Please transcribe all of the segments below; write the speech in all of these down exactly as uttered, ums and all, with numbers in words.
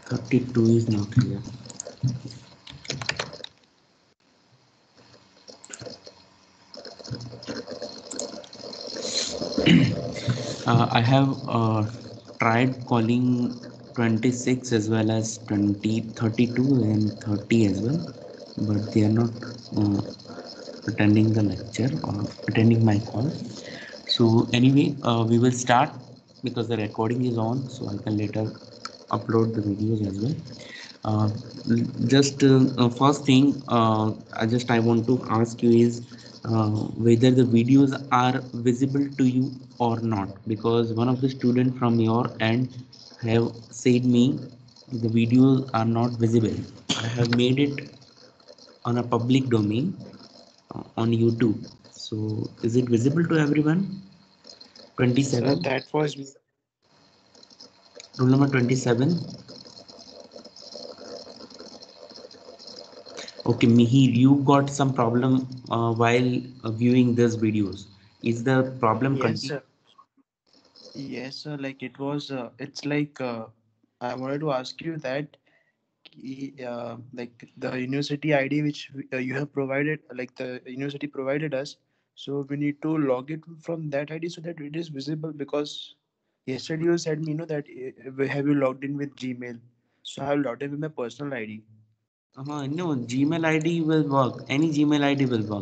thirty-two is not here. uh, I have uh, tried calling twenty-six as well as twenty, thirty-two and thirty as well, but they are not uh, attending the lecture or attending my call. So anyway, uh, we will start because the recording is on, so I can later upload the videos as well. Uh, just uh, uh, first thing, uh, I just I want to ask you is uh, whether the videos are visible to you or not, because one of the student from your end have said me the videos are not visible. I have made it on a public domain uh, on YouTube. So is it visible to everyone? Sir, twenty-seven, that was me. rule number twenty-seven. Okay, Mihir, you got some problem uh, while uh, viewing these videos. Is the problem Yes, continue? sir. Yes, sir. Like it was. Uh, it's like uh, I wanted to ask you that, uh, like the university I D which uh, you have provided, like the university provided us. So we need to log it from that I D so that it is visible. Because yesterday you said me, you know, that uh, have you logged in with Gmail? So I have logged in with my personal I D. Uh, no, Gmail I D will work. Any Gmail I D will work.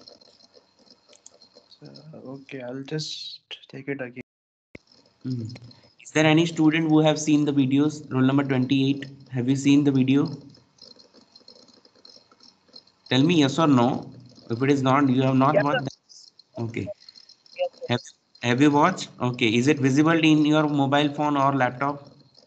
So, okay, I'll just take it again. Mhm. Is there any student who have seen the videos? Roll number twenty-eight. Have you seen the video? Tell me yes or no. If it is not, you have not Yes, sir. watched. Okay. Have, have you watched? Okay. Is it visible in your mobile phone or laptop?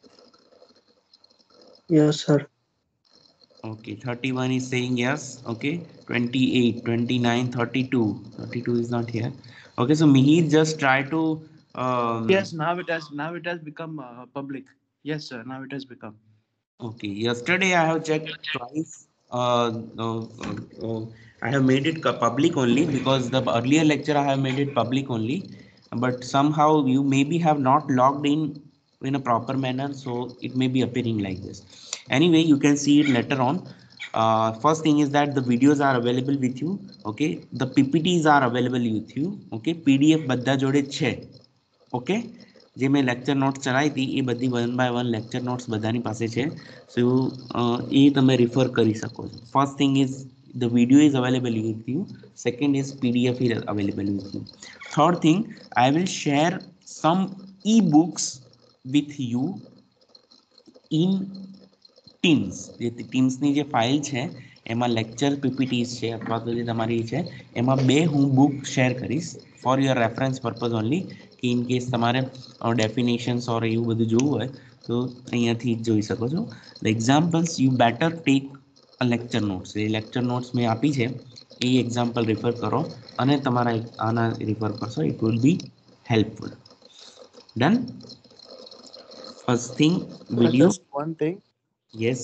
Yes, sir. Okay, thirty-one is saying yes. Okay, twenty-eight, twenty-nine, thirty-two. thirty-two is not here. Okay, so Mihir just try to. Um, Yes, now it has now it has become uh, public. Yes, sir. Now it has become. okay, yesterday I have checked twice. Uh, uh, uh, uh, I have made it public only because the earlier lecture I have made it public only. But somehow you maybe have not logged in in a proper manner, so it may be appearing like this. Anyway, you can see it later on. Uh, first thing is that the videos are available with you. Okay, the P P Ts are available with you. Okay, P D F બધા જોડે છે. Okay, જે મેં lecture notes ચલાવી હતી એ બધી one by one lecture notes બધાની પાસે છે. સો એ તમે રિફર કરી શકો છો. First thing is the video is available with you. Second is pdf is available with you. Third thing, I will share some ebooks with you in Teams. જે ટીમ્સની જે ફાઇલ છે એમાં લેક્ચર પીપીટીસ છે અથવા તો જે તમારી છે એમાં બે હું બુક શેર કરીશ for your reference purpose only, કે ઇન કેસ તમારે ડેફિનેશન્સ ઓર એવું બધું જોવું હોય તો અહીંયાથી જોઈ શકો છો. The examples you better take a lecture notes. એ લેક્ચર નોટ્સ મેં આપી છે એ એક્ઝામ્પલ રિફર કરો અને તમારા આના રિફર કરશો. It will be helpful. Done. First thing, Uh, video. just one thing. Yes.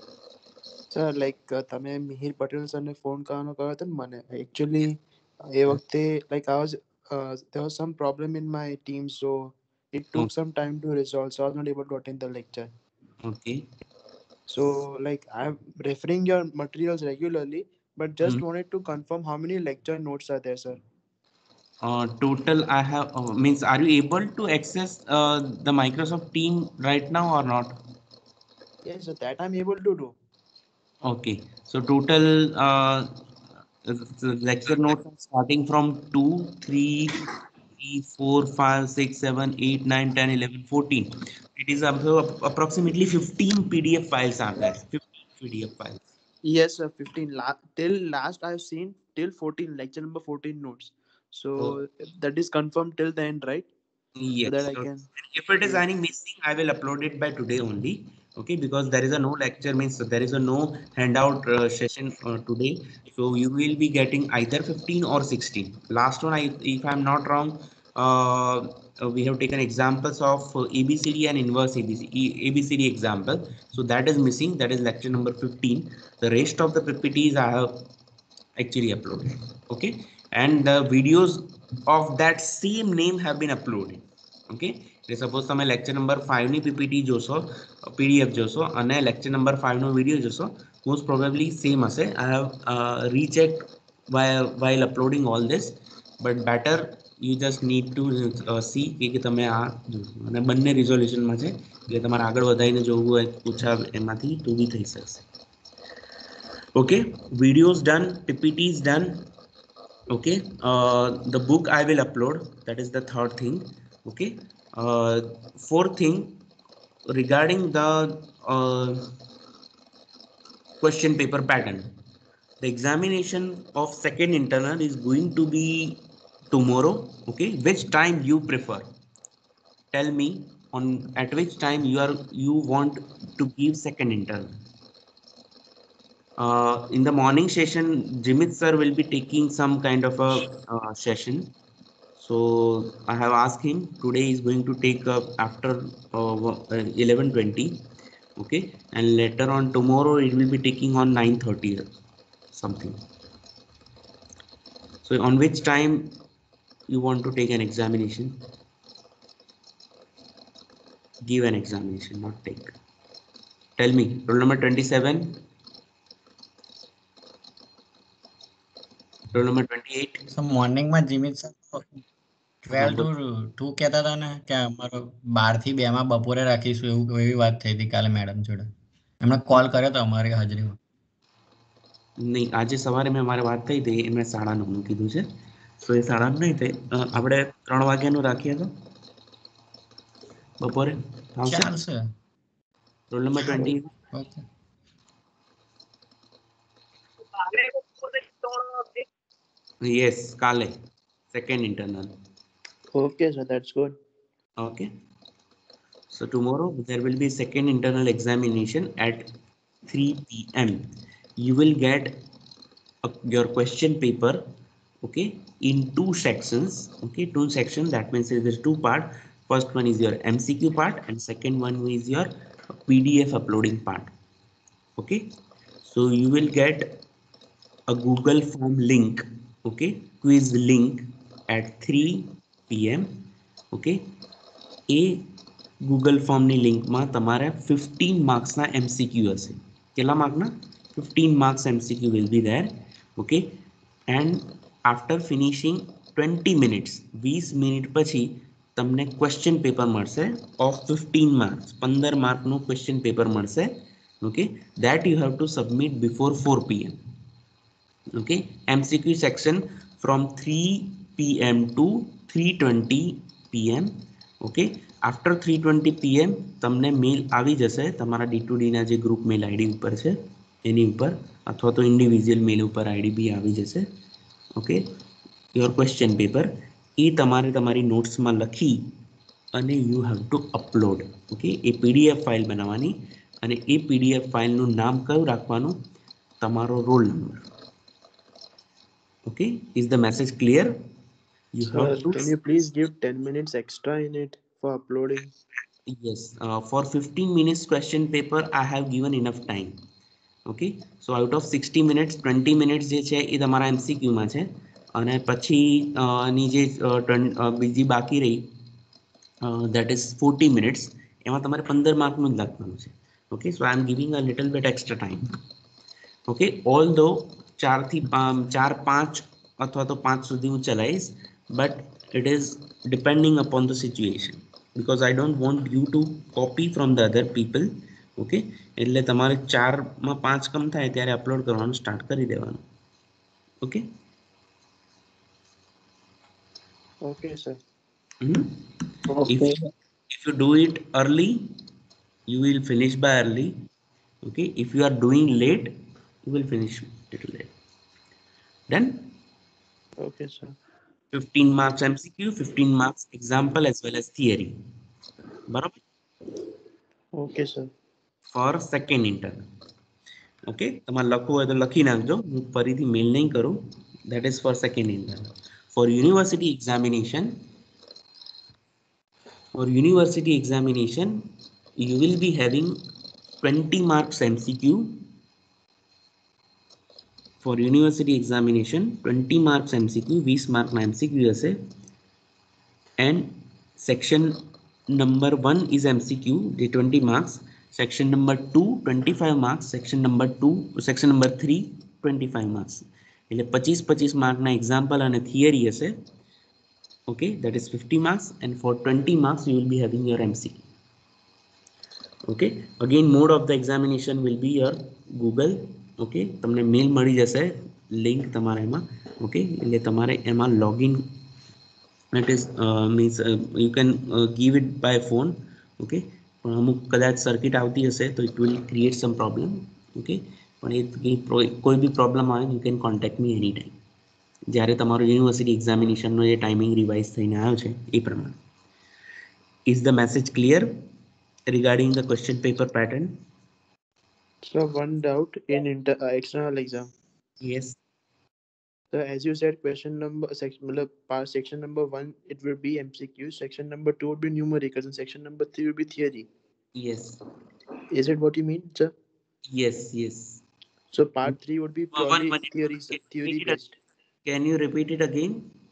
Sir like તમે મિહિર પટેલ સરને ફોન કરવાનો કહ્યો હતો ને મને એકચ્યુઅલી એ વખતે like I was there was some problem in my team, so it took some time to resolve, so I was not able to attend the lecture. Okay. So like I'm referring your materials regularly, but just wanted to confirm how many lecture notes are there, sir. Uh, total I have uh, means are you able to access uh, the Microsoft Team right now or not? Yes, so that I'm able to do. Okay, so total uh, the lecture notes are starting from two, three, three, four, five, six, seven, eight, nine, ten, eleven, fourteen. It is about approximately fifteen P D F files are there. fifteen P D F files. Yes, sir. fifteen. La- till last I've seen till fourteen, lecture number fourteen notes. So So that is confirmed till the end, right? So that yes. I So can. if it is Yes. any missing, I will upload it by today only. Okay, because there is a no lecture means there is a no handout uh, session uh, today. So you will be getting either fifteen or sixteen. Last one, I, if I'm not wrong, uh, uh, we have taken examples of uh, A B C D and inverse A B C, E- A B C D example. So that is missing. That is lecture number fifteen. The rest of the P P Ts I have actually uploaded. Okay, and the videos of that same name have been uploaded. Okay, suppose તમે lecture number five ની PPT જોશો, PDF જોશો અને lecture number five નો video જોશો, most probably same હશે. I have recheck while uploading all this, but better you just need to uh, see કે તમે આ અને બંને રિઝોલ્યુશનમાં છે એટલે તમારે આગળ વધારીને જોવું હોય ઓછા એમાંથી તો બી થઈ શકશે. Okay, videos done, ppts done. Okay, uh, the book I will upload, that is the third thing. Okay, uh, fourth thing regarding the uh, question paper pattern. The examination of second internal is going to be tomorrow. Okay, which time you prefer? Tell me on at which time you are you want to give second internal. Uh, in the morning session, Jimit sir will be taking some kind of a uh, session. So I have asked him today is going to take up after uh, eleven twenty. Okay, and later on tomorrow it will be taking on nine thirty something. So on which time you want to take an examination? Give an examination, not take. Tell me, roll number twenty-seven, roll number twenty-eight. So morning માં Jimit sir twelve to two કહેતા હતા ને કે અમારો બાર થી બે માં બપોરે રાખીશું એવું એવી વાત થઈ હતી કાલે મેડમ જોડે. એમણે કોલ કર્યો હતો અમારી હાજરીમાં. નહીં, આજે સવારે મેં મારે વાત થઈ હતી એમણે સાડા નવનું કીધું છે. તો એ સાડા નવ નહીં થઈ, આપણે ત્રણ વાગ્યાનું રાખીએ તો બપોરે ચાલશે. Roll number twenty. Okay. Yes, કાલે second internal. Okay, so that's good. Okay, so tomorrow there will be second internal examination at three p m You will get a, your question paper, okay, in two sections. Okay, two sections, that means there's two part. First one is your M C Q part and second one is your P D F uploading part. Okay, so you will get a Google form link, okay, quiz link at three p m Okay, a Google form ની લિંકમાં તમારે fifteen marks ના M C Q હશે. કેટલા માર્કના? fifteen marks M C Q will be there. Okay, and after finishing twenty minutes, twenty minute પછી તમને question paper મળશે of fifteen marks. fifteen માર્કનું question paper મળશે. Okay, that you have to submit before four p m Okay, M C Q section from three p m to three twenty p m Okay, after three twenty p m તમને મેલ આવી જશે તમારા D two D ના જે group mail ID ઉપર છે એની ઉપર, અથવા તો ઇન્ડિવિજ્યુઅલ મેલ ઉપર આઈડી બી આવી જશે. ઓકે, યોર ક્વેશ્ચન પેપર એ તમારે તમારી નોટ્સમાં લખી અને you have to upload. Okay, એ પીડીએફ ફાઇલ બનાવવાની અને એ પીડીએફ ફાઇલનું નામ કયું રાખવાનું? તમારો roll number. Okay, is the message clear? You Sir, have to, can you please give ten minutes extra in it for uploading? yes, uh, for fifteen minutes question paper I have given enough time. Okay, so out of sixty minutes twenty minutes જે છે એ તમારા M C Q માં છે અને પછી ની જે બીજી બાકી રહી that is forty minutes, એમાં તમારે fifteen માર્કનું જ લખવાનું છે. Okay, so I am giving a little bit extra time. Okay, although ચાર થી ચાર પાંચ અથવા તો પાંચ સુધી હું ચલાવીશ, but it is depending upon the situation because I don't want you to copy from the other people. Okay, એટલે તમારે ચાર માં પાંચ કમ થાય ત્યારે અપલોડ કરવાનું સ્ટાર્ટ કરી દેવાનું. Okay. Okay, sir. Mm-hmm. Okay. If, if you do it early, you will finish by early. Okay, if you are doing late, you will finish little late. Done? Okay, sir. fifteen marks M C Q, fifteen marks example as well as theory. બરાબર? Okay, sir. For second internal. Okay, તમારે લખવું હોય તો લખી નાખજો, હું ફરીથી મેલ નહીં કરું. That is for second internal. For university examination, for university examination, you will be having twenty marks M C Q. For university examination, twenty marks M C Q, twenty mark na M C Q હશે. And section number one is M C Q, the twenty marks. Section number two, twenty-five marks. Section number two, section number three, twenty-five marks. એટલે પચીસ પચીસ mark ના example અને theory હશે. Okay, that is fifty marks, and for twenty marks you will be having your M C Q. Okay, again mode of the examination will be your Google. Okay, તમને મેલ મળી જશે link તમારા એમાં. Okay, એટલે તમારે એમાં login, that is uh, means uh, you can uh, give it by phone. Okay, પણ અમુક કદાચ સર્કિટ આવતી હશે તો it will create some problem. Okay, પણ એ કોઈ બી પ્રોબ્લેમ આવે you can contact me anytime. જ્યારે તમારો યુનિવર્સિટી એક્ઝામિનેશનનો જે ટાઈમિંગ રિવાઇઝ થઈને આવ્યો છે એ પ્રમાણે. Is the message clear regarding the question paper pattern? So one doubt in inter uh, external exam. Yes. So as you said, question number section part section number one it will be M C Q. Section number two would be numericals, and section number three will be theory. Yes. Is it what you mean, sir? Yes. Yes. So part three would be Uh, one, probably one, theory can, theory repeat it, based. can you repeat it again?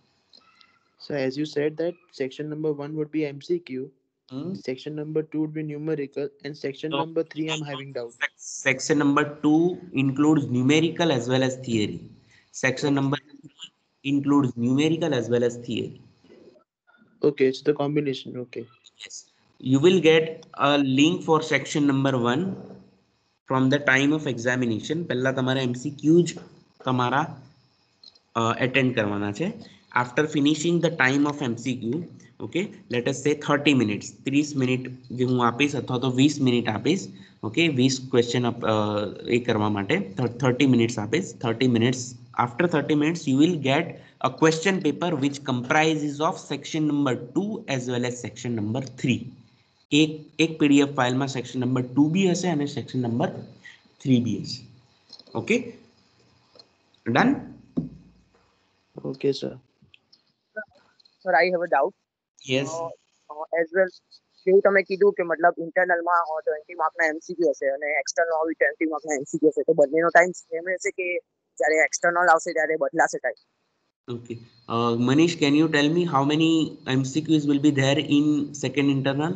So as you said that section number one would be M C Q. Hmm? Section number two would be numerical, and section So, number three I'm having doubt. Section number two includes numerical as well as theory. Section Okay. number three includes numerical as well as theory. Okay, it's the combination. Okay. Yes. You will get a link for section number one from the time of examination. પહેલા તમારે M C Q જ તમારા attend કરવાના છે. After finishing the time of M C Q, okay, let us say thirty minutes, ત્રીસ મિનિટ જે હું આપીશ અથવા તો વીસ મિનિટ આપીશ. ઓકે, વીસ ક્વેશ્ચન એ કરવા માટે thirty minutes આપીશ. thirty minutes, after thirty minutes you will get a question paper which comprises of section number two as well as section number three. એક એક પીડીએફ ફાઇલમાં સેક્શન નંબર ટુ બી હશે અને section number three બી હશે. Okay, done? Okay, sir. Sir, I have a doubt. Yes. Uh, uh, as well, જેવું તમે કીધું કે મતલબ ઇન્ટરનલમાં ટ્વેન્ટી માર્કના એમસીક્યુ હશે અને એક્સટર્નલ બી ટ્વેન્ટી માર્કના એમસીક્યુ હશે, તો બંનેનો ટાઈમ સેમ રહેશે કે જ્યારે એક્સટર્નલ આવશે ત્યારે બદલાશે time? Okay. Uh, Manish, can you tell me how many M C Qs will be there in second internal?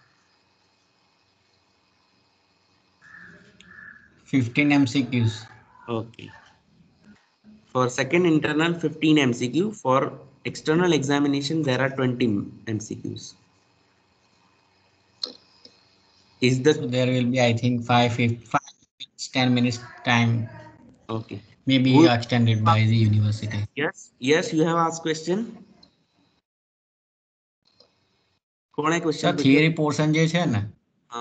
fifteen M C Qs. Okay. For second internal, fifteen M C Q. For external examination, there are twenty M C Qs. Is the So there will be, I think, five, five, ten minutes time. okay? Maybe Who, extended by the university. yes, yes, you have asked question. કોણે So question theory portion જે છે ને, હા,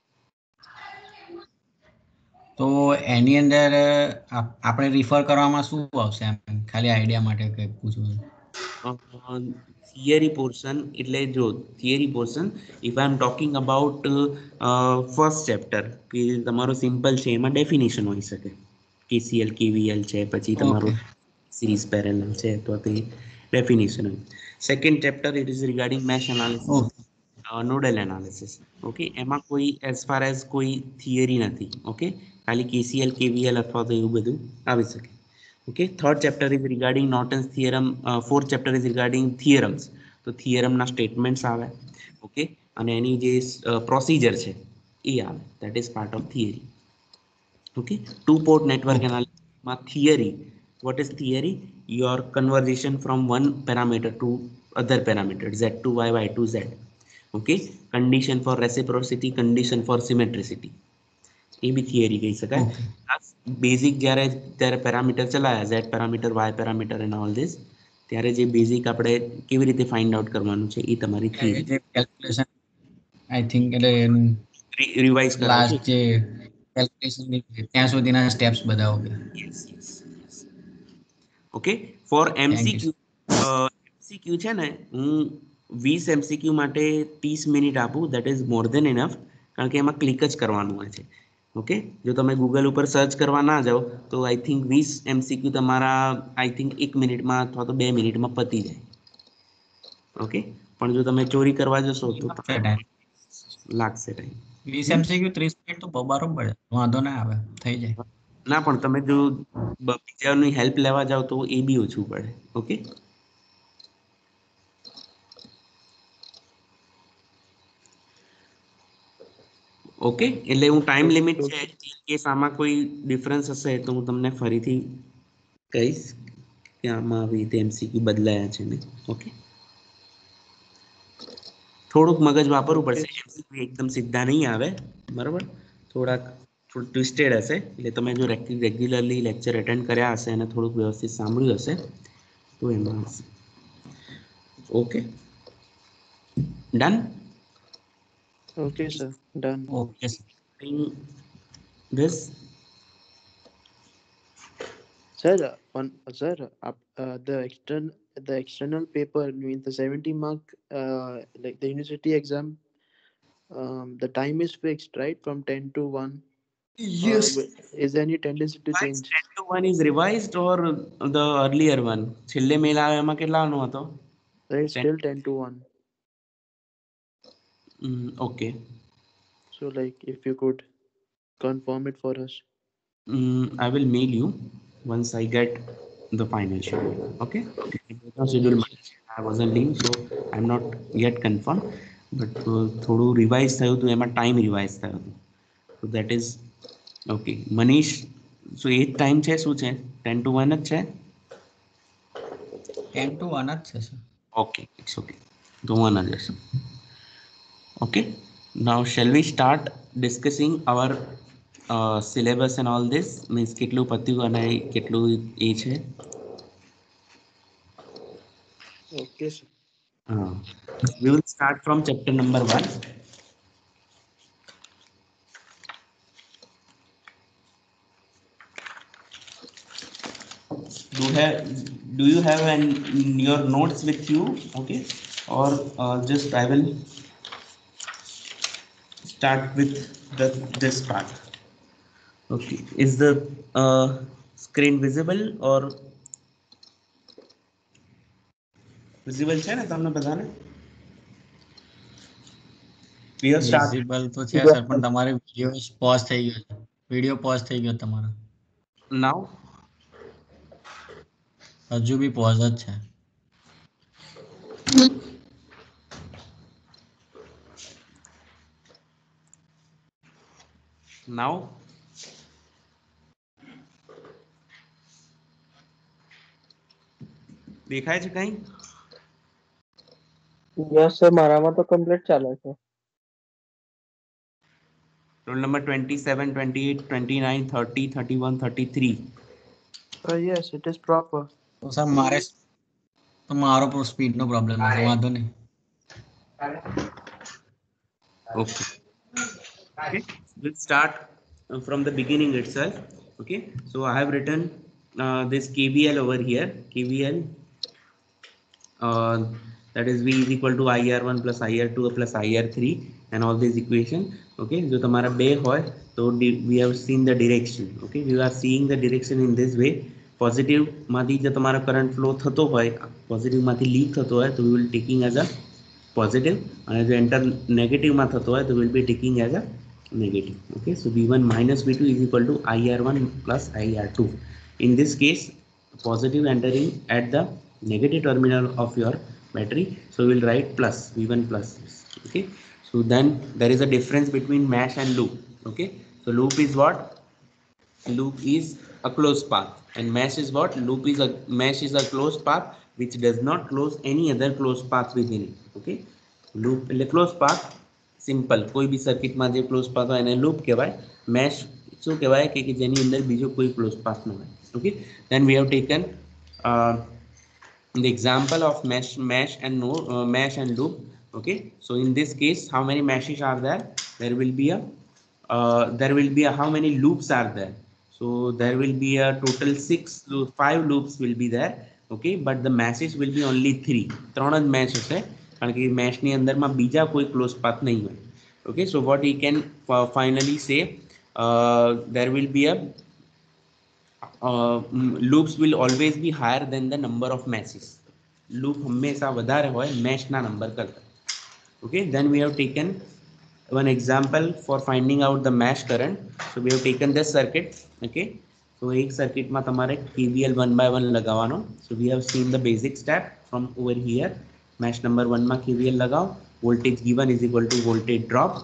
તો એની અંદર આપણે refer કરવામાં શું આવશે? ખાલી આઈડિયા માટે કંઈક પૂછવું છે. theory portion એટલે જો theory portion, if I am talking about uh, first chapter કે તમારો સિમ્પલ છે એમાં ડેફિનેશન હોઈ શકે, K C L K V L છે, પછી તમારો series parallel છે તો તે ડેફિનેશન હોય. Second chapter it is regarding mesh analysis, nodal analysis. Okay, એમાં કોઈ એઝ ફાર એઝ કોઈ થિયરી નથી. ઓકે, ખાલી K C L K V L અથવા તો એવું બધું આવી શકે. Okay, third chapter is regarding Norton's theorem. Uh, fourth chapter is regarding theorems. તો theorem ના statements આવે. Okay, અને એની જે procedure છે એ આવે, that is part of theory. Okay, two port network Okay. analysis માં theory. What is theory? Your conversion from one parameter to other parameter, z to y, y to z. Okay, condition for reciprocity, condition for symmetricity. એ બી theory કહી શકાય. Basic જ્યારે ત્યારે parameter ચલાયા, Z parameter, Y parameter and all this, ત્યારે જે basic આપણે કેવી રીતે ફાઇન્ડ આઉટ કરવાનું છે એ તમારી થિયરી. કેલ્ક્યુલેશન આઈ થિંક એટલે રિવાઇઝ લાસ્ટ જે કેલ્ક્યુલેશન ત્યાં સુધીના સ્ટેપ્સ બધા. Okay, yes yes yes. Okay, for MCQ MCQ છે ને, હું વીસ એમસીક્યુ માટે ત્રીસ મિનિટ આપું, that is more than enough, કારણ કે એમાં ક્લિક જ કરવાનું હોય છે. ઓકે, જો તમે ગૂગલ ઉપર સર્ચ કરવા ના જાઓ તો આઈ થિંક વીસ એમસીક્યુ તમારા આઈ થિંક એક મિનિટમાં અથવા તો બે મિનિટમાં પતી જાય. ઓકે, પણ જો તમે ચોરી કરવા જશો તો લાગશે ટાઈમ. વીસ એમસીક્યુ ત્રીસ મિનિટ તો બરોબર, વાંધો ના આવે, થઈ જાય. ના, પણ તમે જો બીજાની હેલ્પ લેવા જાઓ તો એ બી ઓછું પડે. ઓકે, ઓકે, એટલે હું ટાઈમ લિમિટ છે કે આમાં કોઈ ડિફરન્સ હશે તો હું તમને ફરીથી કહીશ કે આમાં આવી રીતે એમસીક્યુ બદલાયા છે ને. ઓકે, થોડુંક મગજ વાપરવું પડશે, એમસીક્યુ એકદમ સીધા નહીં આવે, બરાબર, થોડાક થોડું ટ્વિસ્ટેડ હશે. એટલે તમે જો રેગ્યુલરલી લેક્ચર એટેન્ડ કર્યા હશે અને થોડુંક વ્યવસ્થિત સાંભળ્યું હશે તો એમાં હશે. Okay, done. Okay, sir. Done. Okay This Sir, uh, one sir, uh, uh, the external the external paper means the seventy mark, uh, like the university exam. Um, the time is fixed, right? From ten to one. Or yes, wi- is there any tendency to change? ten to one is revised or the earlier one? છેલ્લે મેલ આવે એમાં કેટલાનો હતો? There is still ten to one. Mm, okay. So, like, if you could confirm it for us. Mm, I will mail you once I get the final schedule. Okay. The schedule I wasn't in, so I'm not yet confirmed. But uh, થોડું revise થયું હતું, એમાં time revise થયો હતો. So that is okay. Manish, so એ time છે શું છે? ten to one જ છે? ટેન ટુ વન જ છે sir. Okay, it's okay. The one other. Okay. Now shall we start discussing our uh, syllabus and all this? Means કેટલું પત્યું અને કેટલું એ છે? Okay, sir. Uh, we will start from chapter number one. Do have do you have an your notes with you? Okay, or uh, just I will start with the this part. Okay, is the uh, screen visible or visible છે ને તમને બધાને? We have started. Visible તો છે sir, પણ તમારે video pose થઈ ગયો છે. વિડિયો પોઝ થઈ ગયો તમારો. Now હજુ બી પોઝ જ છે. now દેખાય છે કઈ? યસ સર, મારામાં તો કમ્પ્લીટ ચાલે છે. Roll number twenty-seven, twenty-eight, twenty-nine, thirty, thirty-one, thirty-three. Uh, yes, it is proper. તો સર મારે તો મારો સ્પીડનો પ્રોબ્લેમ છે, વાંધો નહીં. Okay. Okay. We'll start uh, from the beginning itself. Okay. So I have written uh, this K V L over here. K V L. Uh, that is V is equal to I R one plus I R two plus I R three and all these equation. Okay. जो तुम्हारा बे होय तो we have seen the direction. Okay. We are seeing the direction in this way. Positive माथी जो तुम्हारा current flow थतो होय, positive माथी leak थतो होय, तो we will taking as a positive, and as enter negative માં થતો હોય તો will be taking as a negative. Okay, so V one minus V two is equal to I R one plus I R two. In this case, positive entering at the negative terminal of your battery, so we will write plus V one plus. Okay, so then there is a difference between mesh and loop. Okay, so loop is what? Loop is a closed path, and mesh is what? Loop is a mesh is a closed path which does not close any other closed path within it. Okay, loop એટલે closed path simple, કોઈ બી સર્કિટમાં જે close path હોય એને loop કહેવાય. Mesh શું કહેવાય કે જેની અંદર બીજો કોઈ ક્લોઝ પાથ ન હોય. Okay, then we have taken uh, the example of mesh mesh and no uh, mesh and loop. Okay, so in this case how many meshes are there? There will be a uh, there will be a how many loops are there? So there will be a total six five loops will be there. Okay, but the meshes will be only three. ત્રણ જ mesh હશે કારણ કે મેશની અંદરમાં બીજા કોઈ close path નહીં હોય. Okay, so what we can uh, finally say, uh, there will be a uh, loops will always be higher than the number of meshes. Loop હંમેશા વધારે હોય મેશના નંબર કરતા. Okay, then we have taken one example for finding out the mesh current. So we have taken this circuit. Okay, so એક સર્કિટમાં તમારે K V L one by one લગાવવાનો. So we have seen the basic step from over here. Mesh number one માં K V L लगाओ. Voltage given is equal to voltage drop.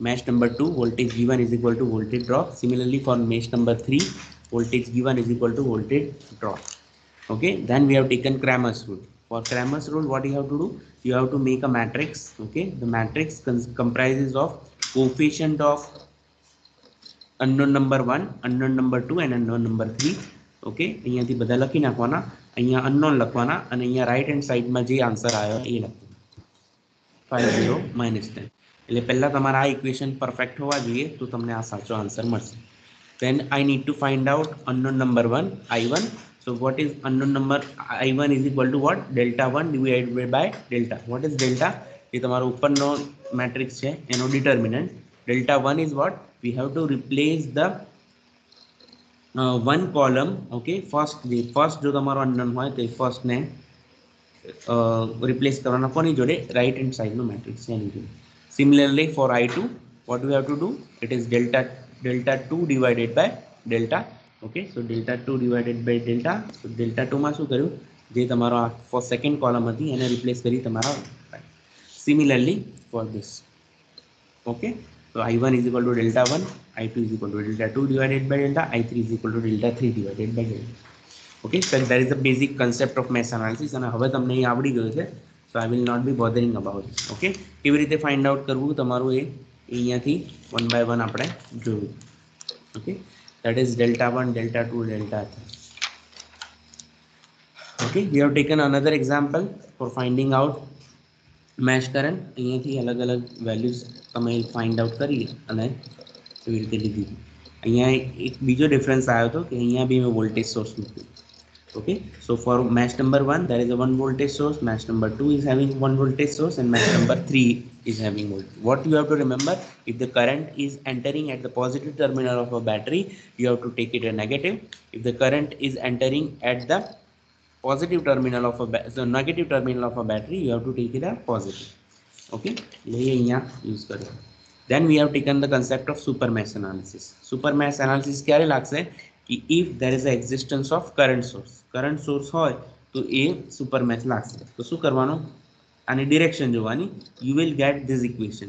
mesh number two, voltage given is equal to voltage drop. Similarly for mesh number three, voltage given is equal to voltage drop. Okay, then we have taken Cramer's rule. For Cramer's rule, what you have to do? You have to make a matrix. Okay, the matrix comprises of coefficient of unknown number one, unknown number two and unknown number three. Okay અહીંયાથી બધા લખી નાખવાના, અહીંયા unknown લખવાના અને અહીંયા right hand સાઈડમાં જે આન્સર આવ્યો એ લખવાનું five zero minus ten. એટલે પહેલા તમારા આ ઇક્વેશન પરફેક્ટ હોવા જોઈએ તો તમને આ સાચો આન્સર મળશે. Then I need to find out unknown number one, I one. So what is unknown number I one is equal to what? Delta one divided by delta. What is delta? ये તમારો ઉપરનો matrix છે એનો determinant. Delta one is what? We have to replace the uh, one column. Okay, first the first जो તમારો unknown હોય તો first ને replace કરવાના કોની જોડે? right hand side નો મેટ્રિક્સ છે એની જોડે. Similarly for I two, what we have to do? It is delta delta two divided by delta. Okay, so delta two divided by delta. So delta two માં શું કર્યું? જે તમારો for second column હતી એને replace કરી તમારા. Similarly for this. Okay, so I one is equal to delta one, I two is equal to delta two divided by delta, I three is equal to delta three divided by delta. Okay, so that is the basic concept of mesh analysis અને હવે તમને એ આવડી ગયું છે. So I will not be bothering about it. Okay, કેવી રીતે find out કરવું તમારું એ અહીંયાથી one by one આપણે જોયું. Okay, that is delta one, delta two, delta three. Okay, we have taken another example for finding out mesh current. અહીંયાથી અલગ અલગ values તમે find out કરી અને એવી રીતે લીધી. અહીંયા એક બીજો ડિફરન્સ આવ્યો હતો કે અહીંયા બી મેં વોલ્ટેજ સોર્સ મૂક્યું. Okay, so for mesh number one there is a one voltage source, mesh number two is having one voltage source and mesh number three is having voltage. What you have to remember, if the current is entering at the positive terminal of a battery, you have to take it a negative. If the current is entering at the positive terminal of a the negative terminal of a battery, you have to take it a positive. Okay, use karo. Then we have taken the concept of super mesh analysis. Super mesh analysis ક્યારે લાગશે? If there is a existence of current source, current source હોય તો એ super mesh લાગશે. તો શું કરવાનું? આની direction જોવાની. You will get this equation.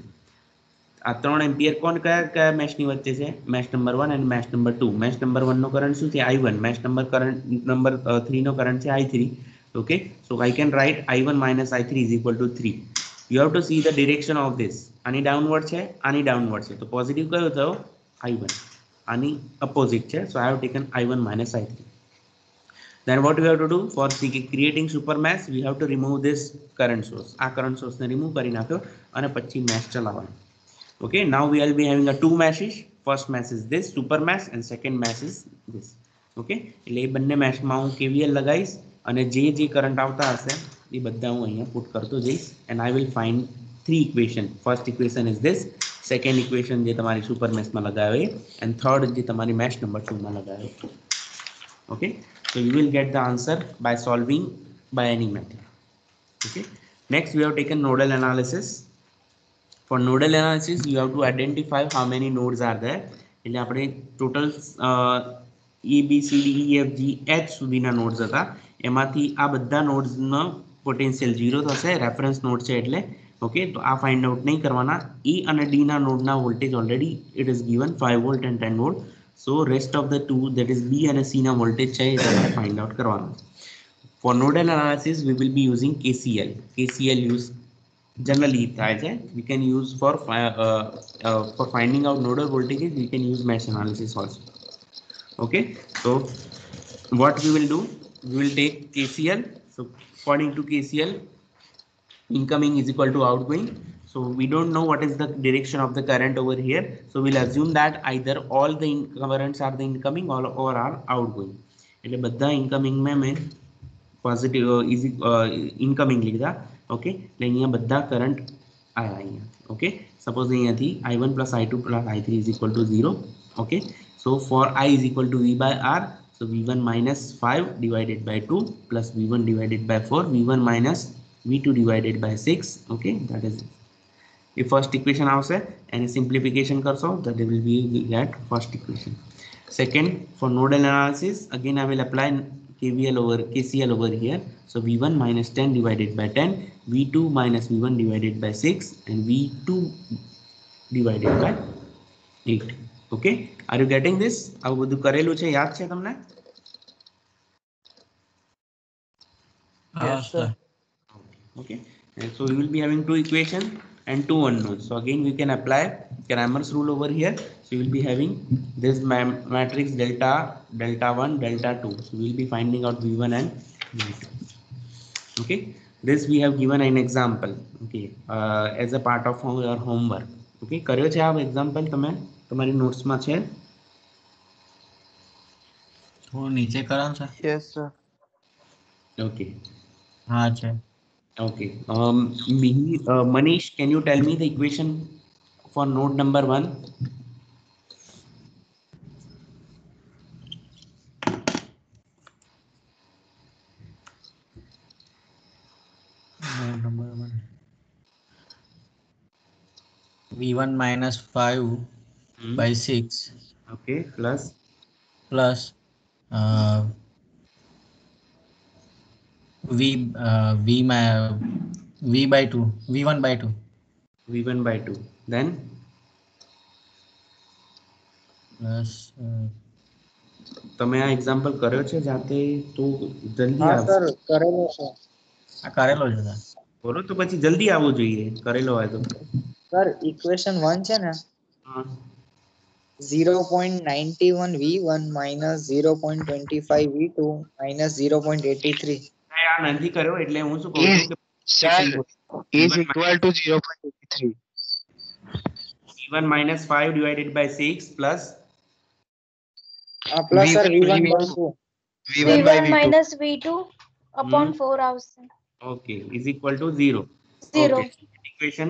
આ ત્રણ એમ્પિયર કોણ કયા કયા મેશની વચ્ચે છે? Mesh number one and mesh number two. Mesh number one નો કરંટ શું છે? I one. Mesh number current number three નો કરંટ છે I three. Okay, so I can write I one minus I three is equal to three. You have to see the direction of this. આની downward છે, આની downward છે. તો positive કયો થયો? I one. Ani opposite chair, so I have taken I one minus I three. Then what we have to do for creating super mesh? We have to remove this current source. આ current source ને remove કરી નાખ્યો અને પછી mesh ચલાવવાનો. Okay, now we will be having a two meshes. First mesh is this super mesh and second mesh is this. Okay, એટલે એ બંને mesh માં હું K V L લગાવીશ અને જે જે કરંટ આવતા હશે એ બધા હું અહીંયા પુટ કરતો જઈશ and I will find three equation. First equation is this. Second equation જે તમારી super mesh માં લગાવે and third જે તમારી mesh number two માં લગાવે. Okay, so you will get the answer by solving by any method. Okay, next we have taken nodal analysis. For nodal analysis you have to identify how many nodes are there. એટલે આપણે total uh, E B C D E F G H સુધીના nodes હતા. એમાંથી આ બધા nodes નો potential zero થશે. reference node છે એટલે. Okay, તો આ find out નહીં કરવાના. E અને D ના node ના voltage already it is given five volt and ten volt. So rest of the two, that is B and C na voltage છે એ તમારે find out કરવાનો. For nodal analysis we will be using K C L. K C L use generally થાય છે. We can use for uh, uh, for finding out nodal voltages. We can use mesh analysis also. Okay, so what we will do? We will take K C L. So according to K C L, incoming is equal to outgoing. So we don't know what is the direction of the current over here. So we'll assume that either all the currents are the incoming or, or are outgoing. એટલે બધા incoming में मैं positive uh, is uh, incoming લીધા. Okay, એટલે અહીંયા બધા current આયા અહીંયા. Okay, suppose અહીંયાથી I one plus I two plus I three is equal to zero. Okay, so for I is equal to V by R. So V one minus five divided by two plus V one divided by four. V one minus V two divided by six. Okay, that is it. If first equation આવશે and simplification કરશો that will be that first equation. Second, for nodal analysis again I will apply K V L over K C L over here. So V one minus ten divided by ten, V two minus V one divided by six and V two divided by eight. Okay, are you getting this? આવું બધું કરેલું છે, યાદ છે તમને? Yes, sir. Okay, and so we will be having two equations and two unknowns. So again we can apply Cramer's rule over here. So we will be having this ma matrix delta delta one delta two. So we will be finding out v one and v two. Okay, this we have given an example. Okay, uh, as a part of our homework. Okay, કર્યો છે આ example તમે તમારી notes માં છે? હું નીચે કરાવ છે? Yes, sir. Okay. હા છે. Okay. Um, Mihi, uh, Manish, can you tell me the equation for node number one? Node number one. v one minus five Hmm. by six Okay. Plus. plus uh, v uh, v my v by two v one by two v one by two. Then. plus uh, તમે આ example કર્યો છે જાતે તો જલ્દી હા આવશે. Sir કરેલો છે. આ કરેલો છે સર. બોલો તો પછી જલ્દી આવવું જોઈએ કરેલો હોય તો. સર ઇક્વેશન વન છે ને હા. zero point nine one v one minus zero point two five v two minus zero point eight three. આ નથી કર્યો એટલે હું શું કહું છું કે Sir, is equal to zero point eight three. v one minus five divided by six plus હા plus sir v one by two. v one by v one v two. minus v two upon Hmm. four આવશે. okay is equal to zero. Zero. Okay. Equation.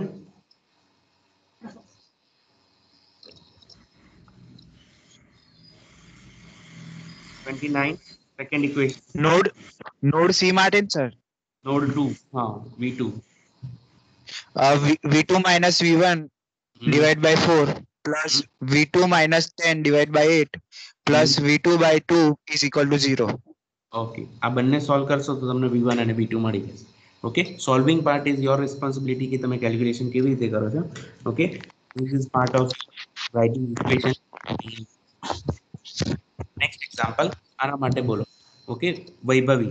twenty-nine. Second equation. Node node C Martin, sir. Node two. हाँ v two. Uh, v, v2 minus v1 Hmm. divided by four plus v2 minus ten divided by eight plus v2 by two is equal to zero. Okay. આ બંને solve કરશો તો તમને v one અને v two મળી જશે. Okay. Solving part is your responsibility કે તમે calculation કેવી રીતે કરો છો. Okay. This is part of writing equation. Next example. આના માટે બોલો. Okay. વૈભવી.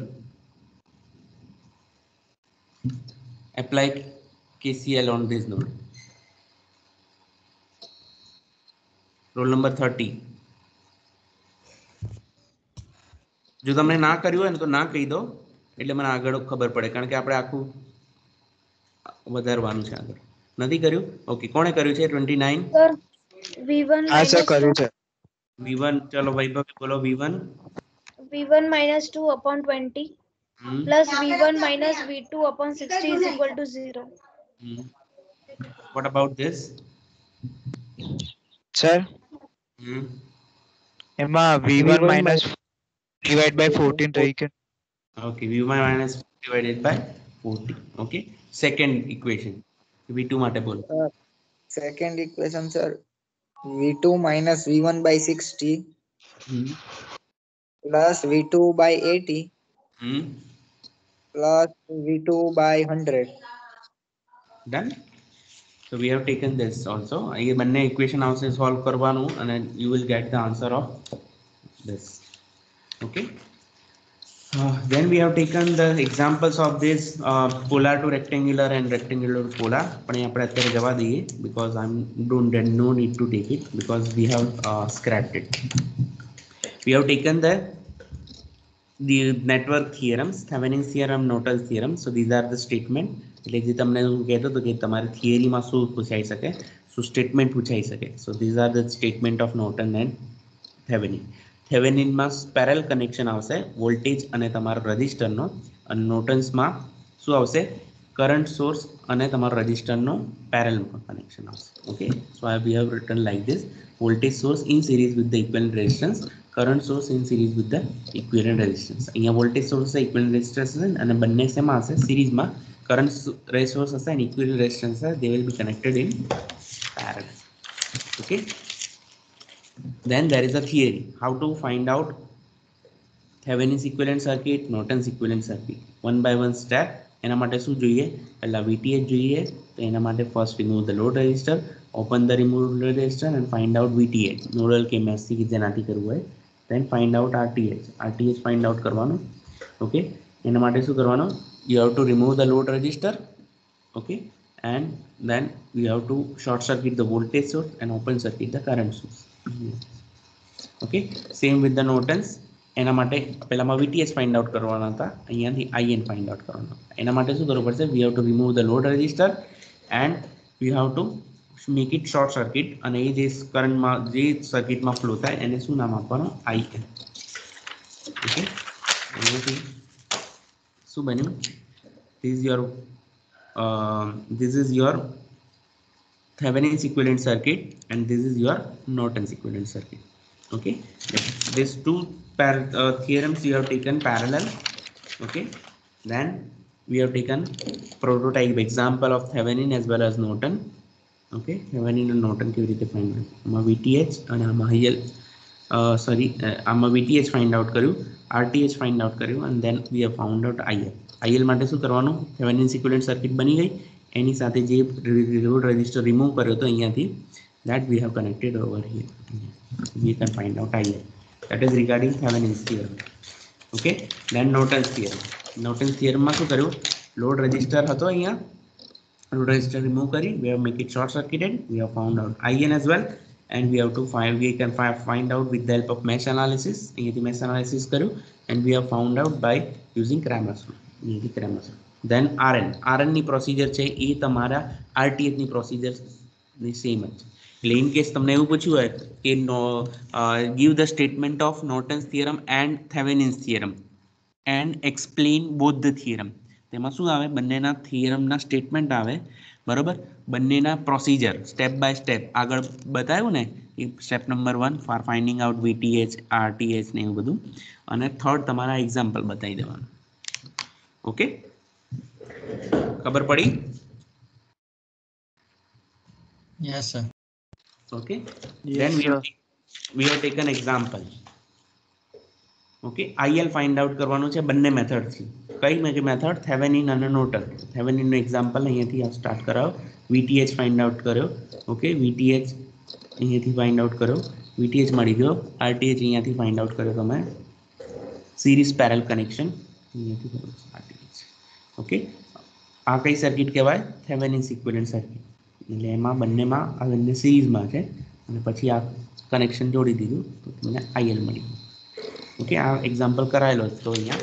Apply K C L on this node. Roll number thirty. જો તમને ના કર્યું હોય ને તો ના કહી દો એટલે મને આગળ ખબર પડે કારણ કે આપણે આખું વધારવાનું છે આગળ. નથી કર્યું? ઓકે, કોણે કર્યું છે? twenty-nine. Sir, v one Ah, sir, minus કર્યું two, છે. v one ચલો વૈભવ બોલો v one. v one minus two upon twenty Hmm. plus v one minus v two upon sixty is equal to zero. Hmm. What about this? Sir, Hmm. એમાં v one minus divided by fourteen રહી કે Okay, v one minus divided by forty. Okay. Second equation. v two માટે બોલો. Sir second equation sir v two minus v one by sixty Hmm. plus v two by eighty Hmm. plus v two by one hundred. Done. So we have taken this also. ये બંને equation આવશે solve કરવાનું અને you will get the answer of this. Okay. Uh, then we have taken the examples of this uh, polar to rectangular and rectangular to polar. પણ એ આપણે અત્યારે જવા દઈએ because I'm don't no need to take it because we have uh, scrapped it. We have taken the the network theorems, Thevenin's theorem, Norton's theorem. So these are the statement. એટલે જે તમને હું કહેતો હતો કે તમારે થિયરીમાં શું પૂછાઈ શકે, શું સ્ટેટમેન્ટ પૂછાઈ શકે. So these are the statement of Norton and Thevenin. થેવેનિનમાં પેરેલ કનેક્શન આવશે વોલ્ટેજ અને તમારા રજિસ્ટરનો અને નોર્ટન્સમાં શું આવશે કરંટ સોર્સ અને તમારા રજિસ્ટરનો પેરેલમાં કનેક્શન આવશે. Okay, so I we have written like this voltage source in series with the equivalent resistance, current source in series with the equivalent resistance. અહીંયા વોલ્ટેજ સોર્સ છે, ઇક્વિવેલન્ટ રેઝિસ્ટન્સ છે અને બંને શેમાં હશે સિરીઝમાં કરંટ સોર્સ હશે અને ઇક્વિવેલન્ટ રેઝિસ્ટન્સ હશે. They will be connected in parallel. Okay. Then there is a theory how to find out Thevenin's equivalent circuit, Norton's equivalent circuit. One by one step. એના માટે શું જોઈએ? પહેલા V T H જોઈએ તો એના માટે first remove the load resistor, open the removed resistor and find out V T H nodal chemistry કે જેનાથી કરવું હોય, then find out R T H R T H find out કરવાનું. Okay, એના માટે શું કરવાનું, you have to remove the load resistor. Okay, and then we have to short circuit the voltage source and open circuit the current source. Okay, same with the Nortons. એના માટે પહેલામાં V T H find out કરવાના હતા, અહીંયાથી I N find out કરવાનો. એના માટે શું કરવું પડશે, we have to remove the load resistor and we have to make it short circuit, અને એ જે કરંટમાં જે સર્કિટમાં ફ્લો થાય એને શું નામ આપવાનું, I N. ઓકે, અહીંયાથી શું બન્યું, this is your uh, this is your Thevenin's equivalent circuit and this is your Norton's equivalent circuit. Okay, these two par uh, theorems you have taken parallel. Okay, then we have taken prototype example of Thevenin as well as Norton. Okay, Thevenin and Norton કેવી રીતે find out, આમાં V T H અને આમાં I L uh, sorry uh, આમાં V T H find out કર્યું, R T H find out કર્યું, and then we have found out I L. I L માટે શું કરવાનું, Thevenin's equivalent circuit બની ગઈ, એની સાથે જે load resistor remove કર્યો તો અહીંયાથી, that we have connected over here. We can find out I L. That is regarding Thevenin's theorem. Okay, then Norton's theorem. Norton's theorem માં શું કર્યું, load resistor હતો અહીંયા, load resistor remove કરી, we have make it short circuited, we have found out I N as well, and we have to find, we can find out with the help of mesh analysis. અહીંયાથી mesh analysis કર્યું, and we have found out by using Cramer's rule. અહીંયાથી Cramer's rule. Then R N, R N ની procedure છે એ તમારા R T H ની procedure ની same જ છે. એટલે ઇન કેસ તમને એવું પૂછ્યું હોય કે નો give the statement of Norton's theorem and Thevenin's theorem and explain both the theorem, તેમાં શું આવે, બંનેના થિયરમના સ્ટેટમેન્ટ આવે, બરોબર, બંનેના પ્રોસિજર સ્ટેપ બાય સ્ટેપ આગળ બતાવ્યું ને, એ step number one for finding out V T H R T H ને એવું બધું, અને થર્ડ તમારા એક્ઝામ્પલ બતાવી દેવાનું. ઓકે, ખબર પડી? Yes sir. Okay, Yes, then we sir. have, we have taken example. Okay, I L find out કરવાનું છે બંને મેથડ થી. કઈ મેથડ, Thevenin અને Norton. Thevenin નો એક્ઝામ્પલ અહીંયાથી આ સ્ટાર્ટ કરાવો, V T H find out કર્યો. ઓકે, V T H અહીંયાથી find out કર્યો, V T H મળી ગયો, R T H અહીંયાથી find out કર્યો તમે, સિરીઝ પેરેલલ કનેક્શન અહીંયાથી કર્યો R T H. ઓકે, આ કઈ સર્કિટ કહેવાય, Thevenin's equivalent circuit. એટલે એમાં બંનેમાં આ બંને સિરીઝમાં છે, અને પછી આ કનેક્શન જોડી દીધું તો તમને I L મળી ગયું. ઓકે, આ એક્ઝામ્પલ કરાયેલો તો અહીંયા.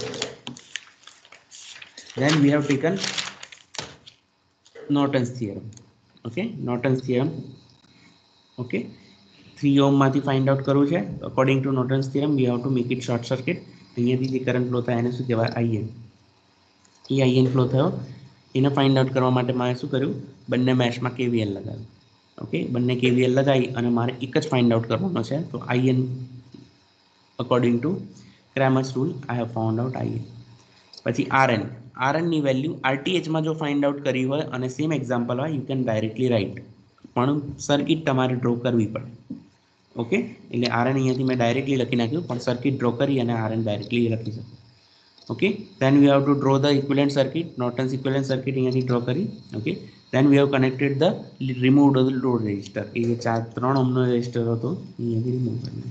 then we have taken Norton's theorem. Okay, Norton's theorem. Okay, three ohm માંથી find out કરવું છે. According to Norton's theorem we have to make it short circuit. અહીંયાથી જે કરંટ ફ્લો થાય એને શું કહેવાય, I N. એ I N ફ્લો થયો, એને ફાઇન્ડ આઉટ કરવા માટે મારે શું કર્યું, બંને મેશમાં K V L લગાવ્યું. ઓકે, બંને K V L લગાવી અને મારે એક જ ફાઇન્ડ આઉટ કરવાનો છે, તો I N according to Cramer's rule I have found out I N. પછી R N, R N ની વેલ્યુ R T H માં જો ફાઇન્ડ આઉટ કરી હોય અને સેમ એક્ઝામ્પલ હોય, યુ કેન ડાયરેક્ટલી રાઇટ, પણ સર્કિટ તમારે ડ્રો કરવી પડે. ઓકે, એટલે R N અહીંયાથી મેં ડાયરેક્ટલી લખી નાખ્યું, પણ સર્કિટ ડ્રો કરી અને R N ડાયરેક્ટલી લખી શકું. Okay, then we have to draw the equivalent circuit, Norton's equivalent circuit અહીંયાથી ડ્રો કરી. Okay, then we have connected the removed the load resistor, એ જે ચાર ત્રણ ઓહ્મનો રેઝિસ્ટર હતો અહીંયાથી રિમૂવ કરી.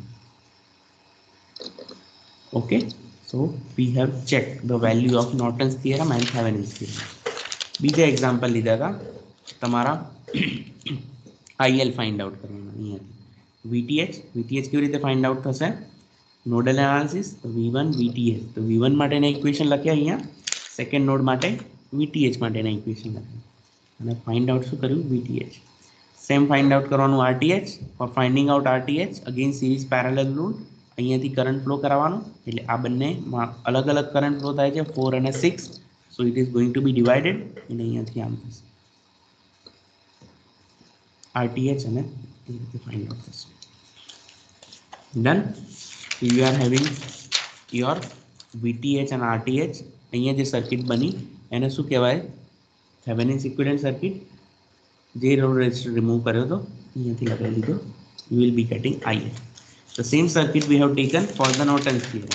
Okay, so we have checked the value of Norton's theorem and Thevenin's theorem. બીજા એક્ઝામ્પલ લીધા હતા તમારા I L find out કરવાના. અહીંયાથી V T H, V T H કેવી રીતે find out થશે, નોડલ એનાલિસિસ, તો V one V T H, તો V one માટેના ઇક્વેશન લખ્યા અહીંયા, સેકન્ડ નોડ માટે V T H માટેના ઇક્વેશન લખ્યા, અને ફાઇન્ડ આઉટ શું કર્યું, V T H. Same find out કરવાનું R T H, for finding out R T H again series parallel rule, અહીંયાથી કરંટ ફ્લો કરાવવાનો, એટલે આ બંનેમાં અલગ અલગ કરંટ ફ્લો થાય છે ફોર અને six, so it is going to be divided, એટલે અહીંયાથી આમ થશે R T H અને એ રીતે ફાઇન્ડ આઉટ થશે. Done, you are having your V T H and R T H. અહીંયા જે સર્કિટ બની એને શું કહેવાય, Thevenin's equivalent circuit. જે લોડ રેઝિસ્ટર રિમૂવ કર્યો હતો અહીંયાથી લગાવી દીધો, you will be getting I L. The same circuit we have taken for the Norton's theorem.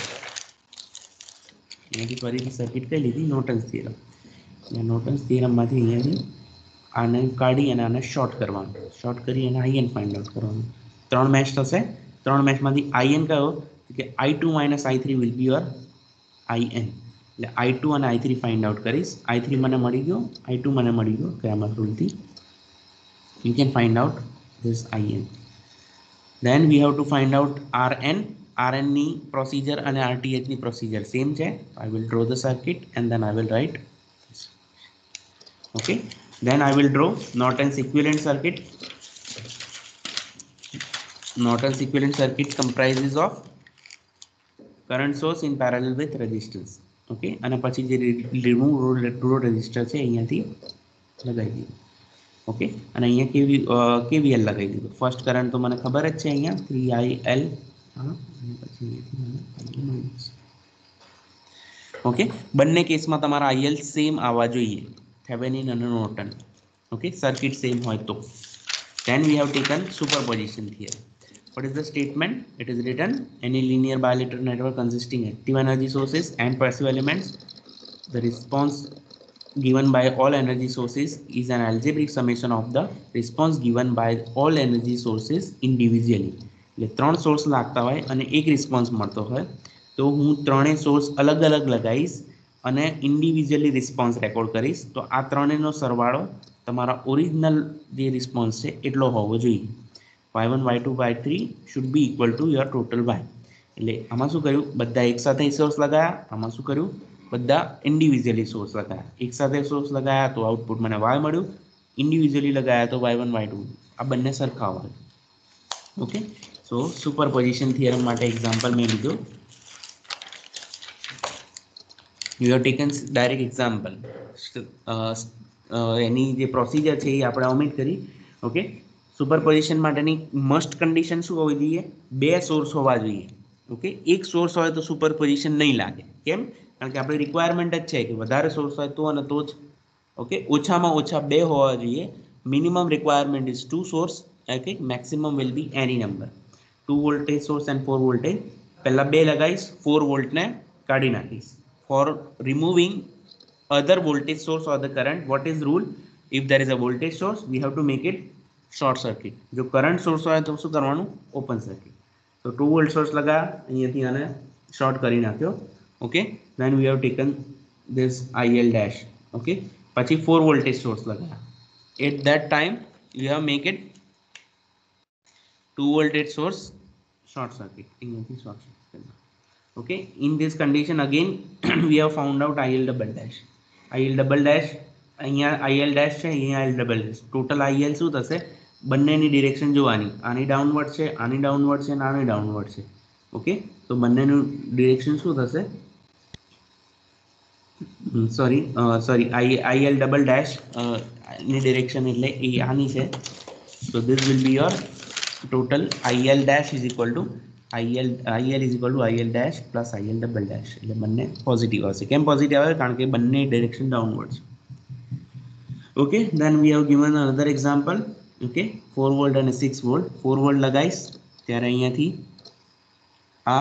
અહીંયાથી ફરીથી સર્કિટ કઈ લીધી, Norton's theorem. Norton's theorem માંથી અહીંયાથી આને કાઢી અને આને શોર્ટ કરવાનું, શોર્ટ કરી અને આઈએન ફાઇન્ડ આઉટ કરવાનું. ત્રણ મેચ થશે, ત્રણ મેચમાંથી આઈએન કયો કે I two minus I three will be your IN. એટલે આઈ ટુ અને આઈ થ્રી ફાઇન્ડ આઉટ કરીશ. આઈ થ્રી મને મળી ગયો, આઈ ટુ મને મળી ગયો ગ્રામર રૂલથી. You can find out this I N. Then we have to find out R N. R N ની procedure અને R T H ની procedure same છે. I will draw the circuit and then I will write. Okay. Then I will draw Norton's equivalent circuit. Norton's equivalent circuit comprises of current source in parallel with resistance. Okay. અને પછી જે remove row resistor છે અહીંયાથી લગાવી દીધું. Okay, અને અહીંયા કેવી કેવીએલ લગાવી દીધું. ફર્સ્ટ કરંટ તો મને ખબર જ છે અહીંયા થ્રી આઈ એલ. ઓકે, બંને કેસમાં તમારા આઈએલ સેમ આવવા જોઈએ, થેવેનિન અને નોર્ટન. ઓકે, સર્કિટ સેમ હોય તો. Then we have taken superposition theorem. What is the statement? It is written, any linear bilateral network consisting active energy sources and passive elements, the response given by all energy sources is an algebraic summation of the response given by all energy sources individually. એટલે ત્રણ source લાગતા હોય અને એક response મળતો હોય તો હું ત્રણેય સોર્સ અલગ અલગ લગાવીશ અને ઇન્ડિવિજ્યુઅલી રિસ્પોન્સ રેકોર્ડ કરીશ. તો આ ત્રણેયનો સરવાળો તમારા ઓરિજિનલ જે રિસ્પોન્સ છે એટલો હોવો જોઈએ. Y one Y two Y three should be equal to your total Y. એટલે આમાં શું કર્યું, બધા એકસાથે સોર્સ લગાવ્યા. આમાં શું કર્યું, બધા ઇન્ડિવિજ્યુઅલી સોર્સ લગાવ્યા. એક સાથે સોર્સ લગાવ્યા તો આઉટપુટ મને વાય મળ્યું, ઇન્ડિવિજ્યુઅલી લગાવ્યા તો વાય વન વાય ટુ. આ બંને સરખા હોય. ઓકે, સો સુપરપોઝિશન થિયરમ માટે એક્ઝામ્પલ મેં લીધું. You have taken direct example. એની જે પ્રોસિજર છે એ આપણે ઓમિટ કરી. ઓકે, સુપરપોઝિશન માટેની મસ્ટ કન્ડિશન શું હોવી જોઈએ, બે સોર્સ હોવા જોઈએ. ઓકે, એક સોર્સ હોય તો સુપરપોઝિશન નહીં લાગે. કેમ? કારણ કે આપણી રિક્વાયરમેન્ટ જ છે કે વધારે સોર્સ હોય તો અને તો જ. ઓકે, ઓછામાં ઓછા બે હોવા જોઈએ. Minimum requirement is two source. Okay, maximum will be any number. Two voltage source and four voltage. પહેલા બે લગાવીશ, ફોર વોલ્ટને કાઢી નાખીશ. For removing other voltage source or the current, what is rule? If there is a voltage source we have to make it short circuit. જો current source હોય તો શું કરવાનું, ઓપન સર્કિટ. તો ટુ વોલ્ટ સોર્સ લગાવ્યા, અહીંયાથી આને short કરી નાખ્યો. Okay, then we have taken this I L dash. okay, પછી four voltage source લગાવ્યા. at that time you have make it two voltage source short circuit. અહીંયાથી short circuit. okay, in this condition again we have found out I L double dash. I L double dash અહીંયા I L dash છે, અહીંયા I L double dash. Total I L શું થશે, બંનેની direction જોવાની. આની downward છે, આની ડાઉનવર્ડ છે અને આની ડાઉનવર્ડ છે. ઓકે, તો બંનેનું ડિરેક્શન શું થશે, sorry sorry I IL double dash ની ડિરેક્શન એટલે એ આની છે. so this will be your total I L dash is equal to IL IL is equal to IL dash plus IL double dash. એટલે બંને positive આવશે. કેમ positive આવે, કારણ કે બંને ડિરેક્શન ડાઉનવર્ડ છે. Okay, then we have given another example. Okay, four volt અને six volt. four volt લગાઈશ ત્યારે અહીંયાથી આ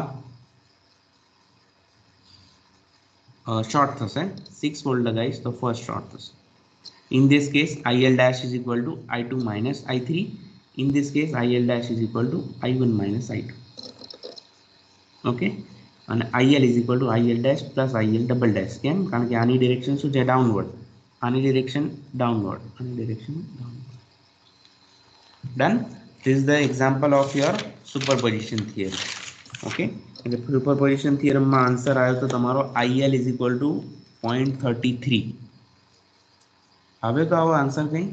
શોર્ટ થશે. six volt લગાઈશ તો ફર્સ્ટ શોર્ટ થશે. in this case IL dash is equal to I two minus I three. in this case IL dash is equal to I one minus I two. okay, અને IL is equal to IL dash plus IL double dash. કેમ? કારણ કે આની direction શું છે, downward. આની direction downward, આની direction downward. Done. This is the example of your superposition theorem. okay, એટલે સુપરપોઝિશન થિયરમમાં આન્સર આવ્યો તો તમારો I L is equal to zero point three three. હવે તો આવો આન્સર કઈ?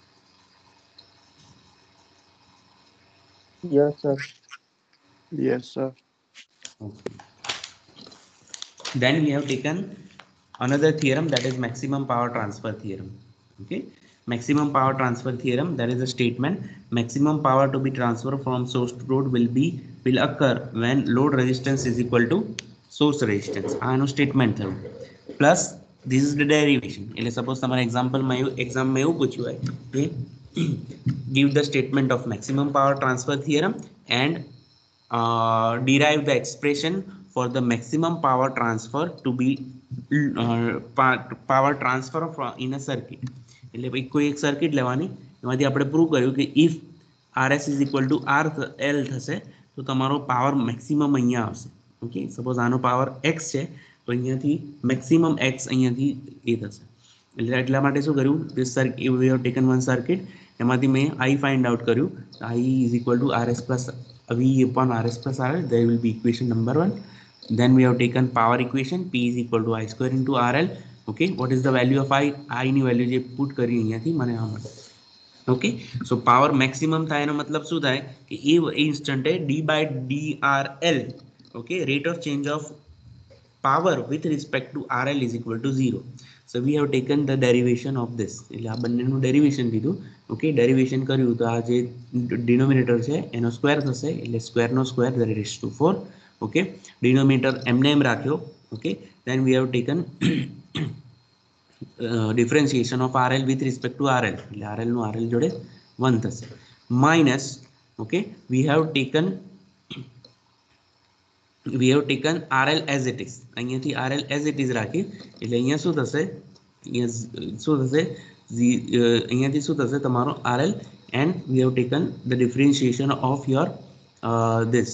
Yes, sir. Yes, sir. okay. Then we have taken another theorem, that is maximum power transfer theorem. okay, maximum power transfer theorem, that is a statement, maximum power to be transferred from source to load will be will occur when load resistance is equal to source resistance. આનું statement થયું. Plus this is the derivation. એટલે suppose તમારા એક્ઝામ્પલમાં એવું એક્ઝામમાં એવું પૂછ્યું હોય કે give the statement of maximum power transfer theorem and uh, derive the expression for the maximum power transfer to be uh, power transfer in a circuit. એટલે ભાઈ કોઈ એક સર્કિટ લેવાની, એમાંથી આપણે પ્રૂવ કર્યું કે if RS is equal to R L થશે તો તમારો પાવર મેક્સિમમ અહીંયા આવશે. ઓકે, સપોઝ આનો પાવર એક્સ છે તો અહીંયાથી મેક્સિમમ એક્સ અહીંયાથી એ થશે. એટલે એટલા માટે શું કર્યું, this circuit we have taken one circuit, એમાંથી મેં આઈ ફાઇન્ડ આઉટ કર્યું. I is equal to R S plus V upon R S plus R L, there will be equation number one. Then we have taken power equation, P is equal to I square into R L. Okay, what is the value of I? I ની value જે put કરી અહીંયાથી મને આ મળે. Okay, so power maximum થાય એનો મતલબ શું થાય કે એ ઇન્સ્ટન્ટે d by drl, okay, rate of change of power with respect to R L is equal to zero. So we have taken the derivation of this. એટલે આ બંનેનું ડેરિવેશન લીધું. ઓકે, ડેરિવેશન કર્યું તો આ જે ડિનોમિનેટર છે એનો સ્ક્વેર થશે, એટલે સ્ક્વેરનો square that is to four. Okay, denominator એમને એમ રાખ્યો. Okay, then we have taken uh, differentiation of R L with respect to R L, એટલે R L નું R L જોડે one થશે, minus. Okay, we have taken we have taken R L as it is, અહીંયાથી R L as it is રાખી, એટલે અહીંયા શું થશે, અહીંયા શું થશે, અહીંયાથી શું થશે તમારો R L, and we have taken the differentiation of your uh, this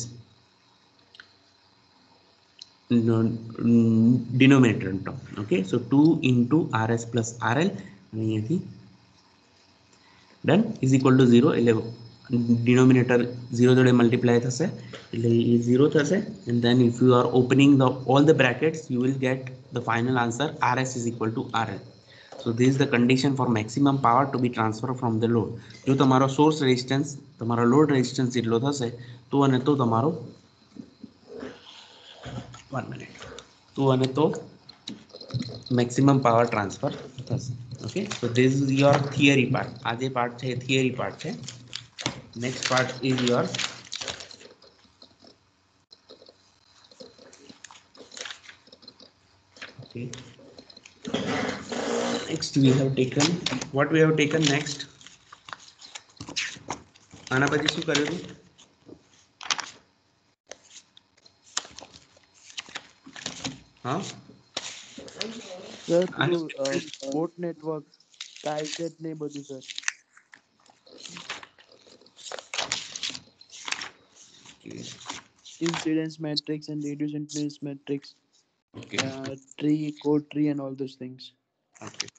denominator term. Okay, so two into R S plus R L done is equal to zero. એટલે denominator zero જોડે multiply થશે, એટલે એ zero થશે, and then if you are opening the all the brackets you will get the final answer R S is equal to R L. So this is the condition for maximum power to be transferred from the load. જો તમારો source resistance તમારો load resistance એટલો થશે તો અને તો તમારો one minute તો અને તો maximum power transfer થશે. Okay, so this is your theory part. આ જે part છે એ theory part છે. Next part is your okay. Next we have taken what we have taken next. આના પછી શું કર્યું હતું? હા સર પોર્ટ નેટવર્ક સ્કાયસેટ ને બધું sir. Impedance matrix and reduced impedance matrix, okay. uh, tree, code tree and all those things. Okay.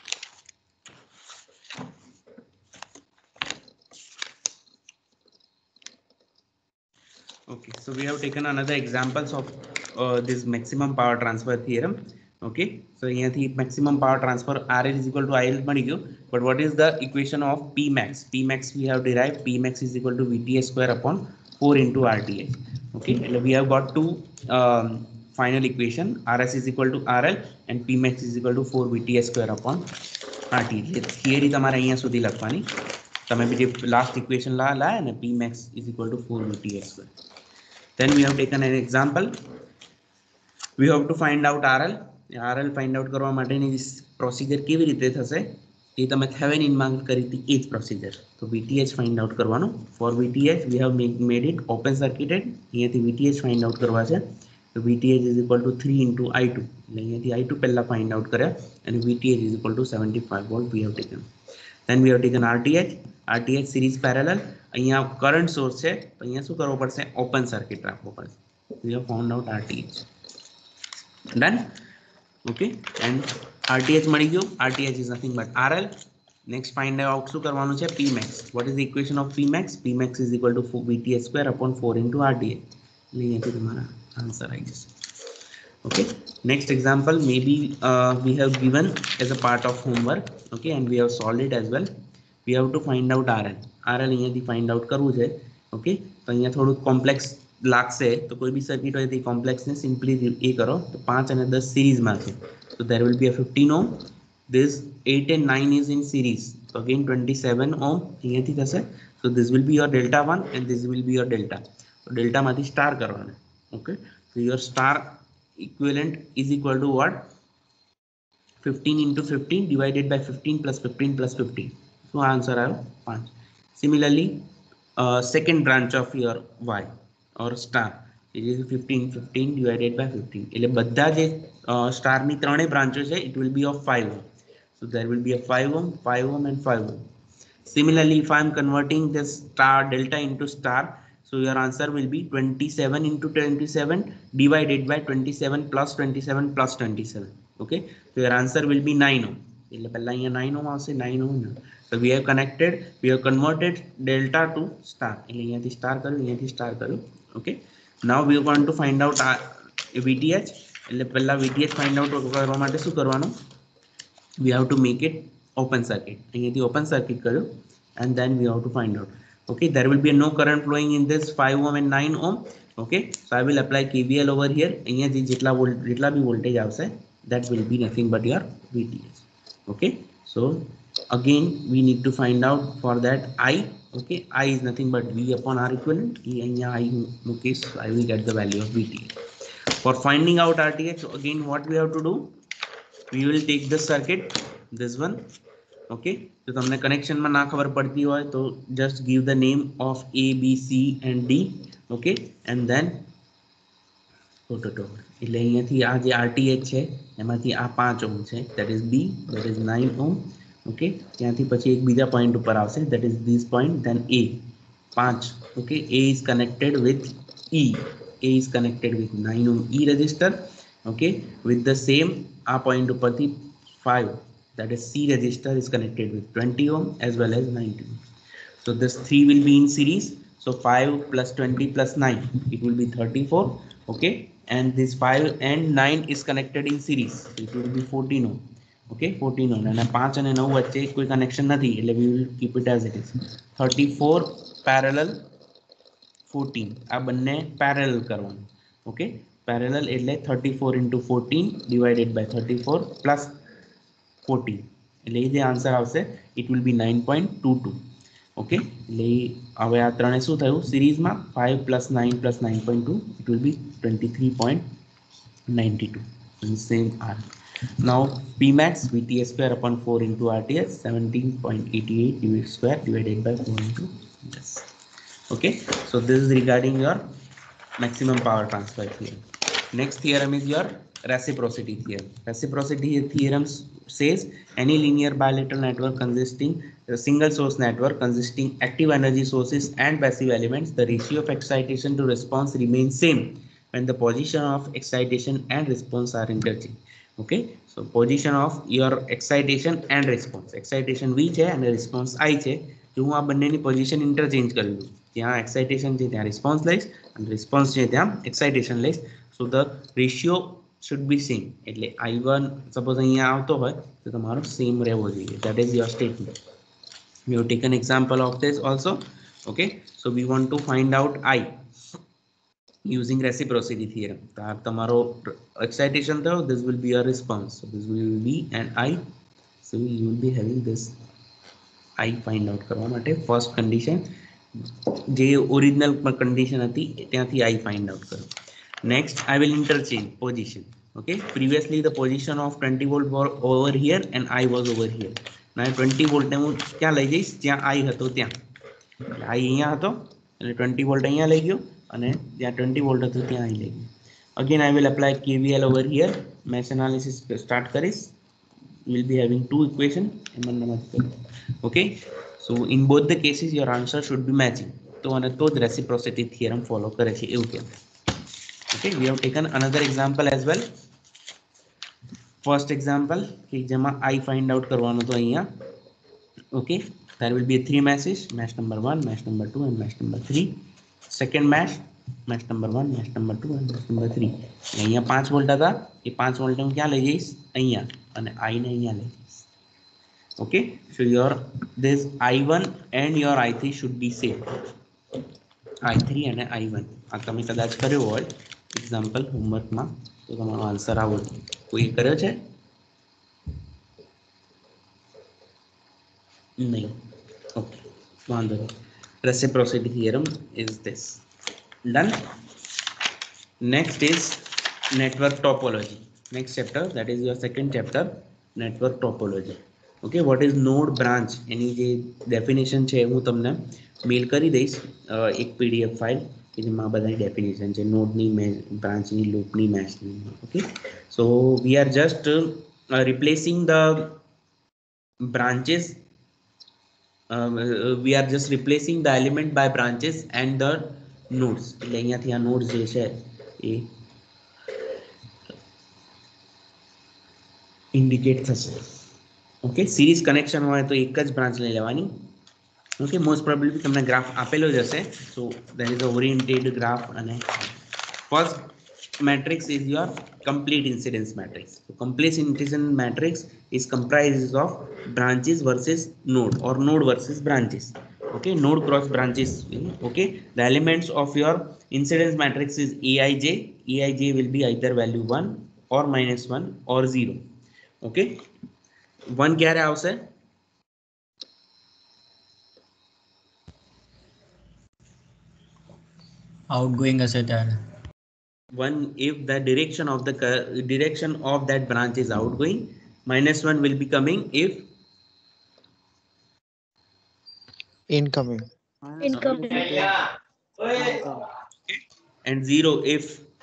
Okay, so we have taken another examples of uh, this maximum power transfer theorem. Okay, so અહીંયાથી maximum power transfer R L is equal to I L મળી ગયો, but what is the equation of P max? P max we have derived, P max is equal to V T H square upon four into R T H. Okay, we have got two um, final equation, R S is equal to R L and P max is equal to four V T H square upon R T H. Theory તમારે અહીંયા સુધી લખવાની. તમે બીજી last equation લા લા અને P max is equal to four V T H square. Then we have taken an example. We have to find out R L. R L find out કરવા માટેની પ્રોસિજર કેવી રીતે થશે એ તમે થેવેનિન માં કરી હતી એ જ પ્રોસિજર. તો V T H find out કરવાનો. For V T H we have made, made it open circuited. અહીંયાથી V T H find out કરવા છે. તો V T H is equal to three into I two. એટલે અહીંયાથી I two પહેલા find out કર્યા અને V T H is equal to seventy-five volt we have taken. Then we have taken R T H. R T H series parallel. અહીંયા current source છે તો અહીંયા શું કરવો પડશે, ઓપન સર્કિટ રાખવો પડશે. We have found out R T H. Done. Okay, and R T H મળી ગયો. R T H is nothing but R L. Next find out શું કરવાનું છે P max. What is the equation of P max? P max is equal to V T H square upon four into R T H. એટલે અહીંયાથી તમારા answer આવી જશે. Okay, next example maybe uh, we have given as a part of homework. Okay, and we have solved it as well. We have to find out R L. R L અહીંયાથી find out કરવું છે. Okay, તો અહીંયા થોડું complex લાગશે તો કોઈ બી circuit હોય તે કોમ્પ્લેક્સ ને સિમ્પલી એ કરો તો પાંચ અને દસ સિરીઝ માં છે. So there will be a fifteen ohm. This eight and nine is in series. So again twenty-seven ohm અહીંયાથી થશે. So this will be your delta one and this will be your delta. So delta માંથી star કરવાનો. Okay, so your star equivalent is equal to what? fifteen into fifteen divided by fifteen plus fifteen plus fifteen. So answer આવ્યો પાંચ. Similarly, uh, second branch of your Y or star, it is fifteen fifteen divided by fifteen. એટલે બધા જે star ની ત્રણેય બ્રાન્ચો છે it will be of five. So there will be a five ohm, five ohm and five ohm. Similarly, if I am converting this star delta into star, so your answer will be twenty-seven into twenty-seven divided by twenty-seven plus twenty-seven plus twenty-seven. Okay, so your answer will be nine ohm. nine ohm આવશે nine ohm. So we have connected, we have converted delta to star. star કર્યું, star કર્યું. Okay, now we are going to find out V T H. એટલે પહેલા V T H find out કરવા માટે શું કરવાનું? We have to make it open circuit. અહીંયાથી open circuit કર્યો and then we have to find out. Okay, there will be no current flowing in this five ohm and nine ohm. Okay, so I will apply K V L over here. અહીંયાથી જેટલા volt જેટલા બી voltage આવશે, that will be nothing but your V T H. Okay, so again we need to find out for that I. Okay, I is nothing but V upon R equivalent. અહીંયા I મૂકીશ, I will get the value of V T H. For finding out R T H, again what we have to do, we will take this circuit, this one. Okay, so તમને connection માં ના ખબર પડતી હોય તો just give the name of A, B, C and D. Okay, and then એટલે અહીંયાથી આ જે R T H છે એમાંથી આ five ohm છે, that is B, that is nine ohm. Okay, ત્યાંથી પછી એક બીજા point ઉપર આવશે, that is this point, then A five. Okay, A is connected with E. A is connected with nine ohm E resistor. Okay, with the same a point upati five, that is C resistor is connected with twenty ohm as well as ninety ohm. So this three will be in series. So five plus twenty plus nine, it will be thirty-four. Okay, and this five and nine is connected in series, so it will be fourteen ohm. Okay, fourteen ohm, and five and nine વચ્ચે કોઈ connection નથી, એટલે we will keep it as it is. thirty-four parallel fourteen, આ બંને parallel કરવાનું. Okay, parallel એટલે thirty-four into fourteen divided by thirty-four plus fourteen, એટલે જે આન્સર આવશે it will be nine point two two. Okay, એટલે હવે આ ત્રણે શું થયું સિરીઝમાં, five plus nine plus nine point two, it will be twenty-three point nine two. Same R. Now P max V T H square upon four into R T H, seventeen point eight eight square divided by four into this. Okay, so this is regarding your maximum power transfer theorem. Next theorem is your reciprocity theorem. Reciprocity theorem says any linear bilateral network consisting a single source network consisting active energy sources and passive elements, the ratio of excitation to response remains same when the position of excitation and response are interchanged. Okay, so position of your excitation and response, excitation V છે અને response I છે. જો હું આ બંનેની position interchange કરી લઉં, ત્યાં એક્સાઇટેશન છે ત્યાં રિસ્પોન્સ લઈશ અને રિસ્પોન્સ છે ત્યાં એક્સાઇટેશન લઈશ, so the ratio should be same. એટલે I one સપોઝ અહીંયા આવતો હોય તો તમારો સેમ રહેવો જોઈએ, that is your statement. We have taken example of this also. Okay, so we want to find out I using reciprocity theorem. તમારો excitation થયો, this will be your response, so this will be an I. So you will be having this I find out કરવા માટે first condition, જે original condition હતી ત્યાંથી I find out કરો. Next I will interchange position. Okay, previously the position of twenty volt was over here and I was over here. Now twenty volt ને હું ક્યાં લઈ જઈશ, જ્યાં I હતો ત્યાં. I અહીંયા હતો એટલે twenty volt અહીંયા લઈ ગયો અને જ્યાં twenty volt હતું ત્યાં I લઈ ગયો. Again I will apply K V L over here, mesh analysis start કરીશ. You will be having two equation. Okay, so in both the cases your answer should be matching. તો અને તો જ reciprocity theorem follow કરે છે એવું કહેવાય. Okay, we have taken another example as well. First example કે જેમાં I find out કરવાનો તો અહીંયા. Okay, there will be three meshes, mesh number one, mesh number two and mesh number three. Second mesh, mesh number one, mesh number two and mesh number three. અહીંયા five volt હતા, એ five volt હું ક્યાં લઈ જઈશ, અહીંયા, અને I ને અહીંયા લઈ જઈશ. Okay, so your this I one and your I three should be same. I three and I one આ તમે કદાચ કર્યો હોય એક્ઝામ્પલ હોમવર્કમાં તો તમારો આન્સર આવો છે. કોઈ કર્યો છે? નહીં. ઓકે, વાંધો નહીં. Reciprocity theorem is this. Done. Next is network topology. Next chapter, that is your second chapter, network topology. Okay, what is node branch? એની જે ડેફિનેશન છે હું તમને મેલ કરી દઈશ, એક પીડીએફ ફાઇલ કે જેમાં બધાની ડેફિનેશન છે, નોડની, બ્રાન્ચની, લૂપની, મેશની. Okay, so we are just replacing the branches. Uh, we are just replacing the element by branches and the nodes. એટલે અહીંયાથી આ nodes જે છે એ indicate થશે. ઓકે, સિરીઝ કનેક્શન હોય તો એક જ બ્રાન્ચ લઈ લેવાની. ઓકે, મોસ્ટ પ્રોબેબલી તમને ગ્રાફ આપેલો જ હશે. So there is a oriented graph અને first matrix is your complete incidence matrix. So complete incidence matrix is comprised of branches versus node or node versus branches. Okay, node cross branches. Okay, the elements of your incidence matrix is Aij. Aij will be either value one or minus one or zero. Okay, one ક્યારે આવશે? Outgoing હશે ત્યારે. One if the direction of the direction of that branch is outgoing. Minus one will be coming if incoming. Incoming. and zero if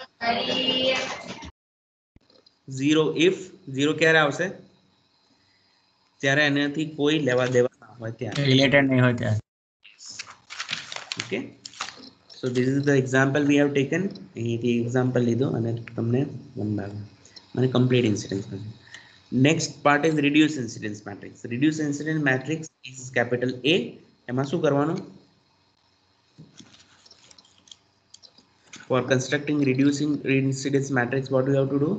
zero if zero ક્યારે આવશે? ત્યારે એનાથી કોઈ લેવા દેવા ના હોય ત્યારે. રિલેટેડ નહીં હોય ત્યારે. Okay, so this is the example we have taken. અહીંથી example લીધો અને તમને one by one મને complete incidence matrix. Next part is reduced incidence matrix. Reduced incidence matrix is capital A. એમાં શું કરવાનું? For constructing reducing incidence matrix, what do you have to do?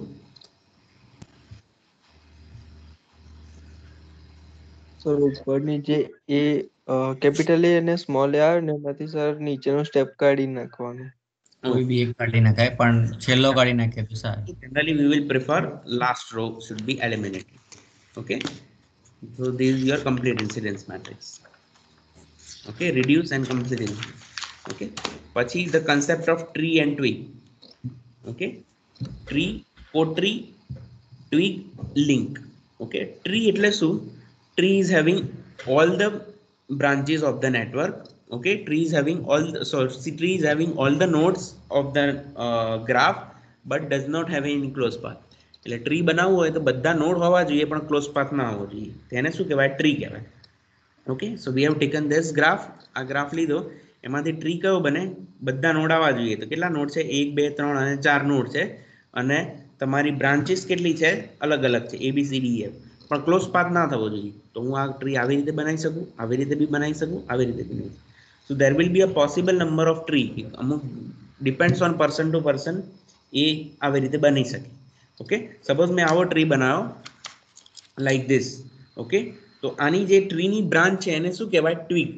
So ઉપરની જે એ capital એ અને small એ આવે ને એમાંથી સર નીચેનો સ્ટેપ કાઢી નાખવાનું. કોઈ બી એક કાઢી નાખાય પણ છેલ્લો કાઢી નાખે તો સારું. Generally we will prefer last row should be eliminated. Okay, so this is your complete incidence matrix. Okay, reduce and complete. Okay, પછી the concept of tree and twig. Okay, tree, co-tree, twig, link. Okay, tree એટલે શું? Tree is having all the branches of the network. Okay, tree is having all the, so tree is having all the nodes of the uh, graph but does not have any close path. એટલે tree બનાવવું હોય તો બધા node હોવા જોઈએ પણ close path ના હોવો જોઈએ. તેને શું કહેવાય? ટ્રી કહેવાય. Okay, so we have taken this graph. આ ગ્રાફ લીધો, એમાંથી ટ્રી કયો બને? બધા નોડ આવવા જોઈએ. તો કેટલા નોડ છે? એક બે ત્રણ અને ચાર નોડ છે અને તમારી બ્રાન્ચીસ કેટલી છે? અલગ અલગ છે, A B C D F. પણ ક્લોઝ પાથ ના થવો જોઈએ. તો હું આ ટ્રી આવી રીતે બનાવી શકું, આવી રીતે બી બનાવી શકું, આવી રીતે બી બનાવી શકું. So there will be a possible number of tree. અમુક depends on person to person. એ આવી રીતે બની શકે. ઓકે, સપોઝ મેં આવો ટ્રી બનાવ્યો લાઈક ધીસ. ઓકે, તો આની જે ટ્રીની બ્રાન્ચ છે એને શું કહેવાય? ટ્વીગ.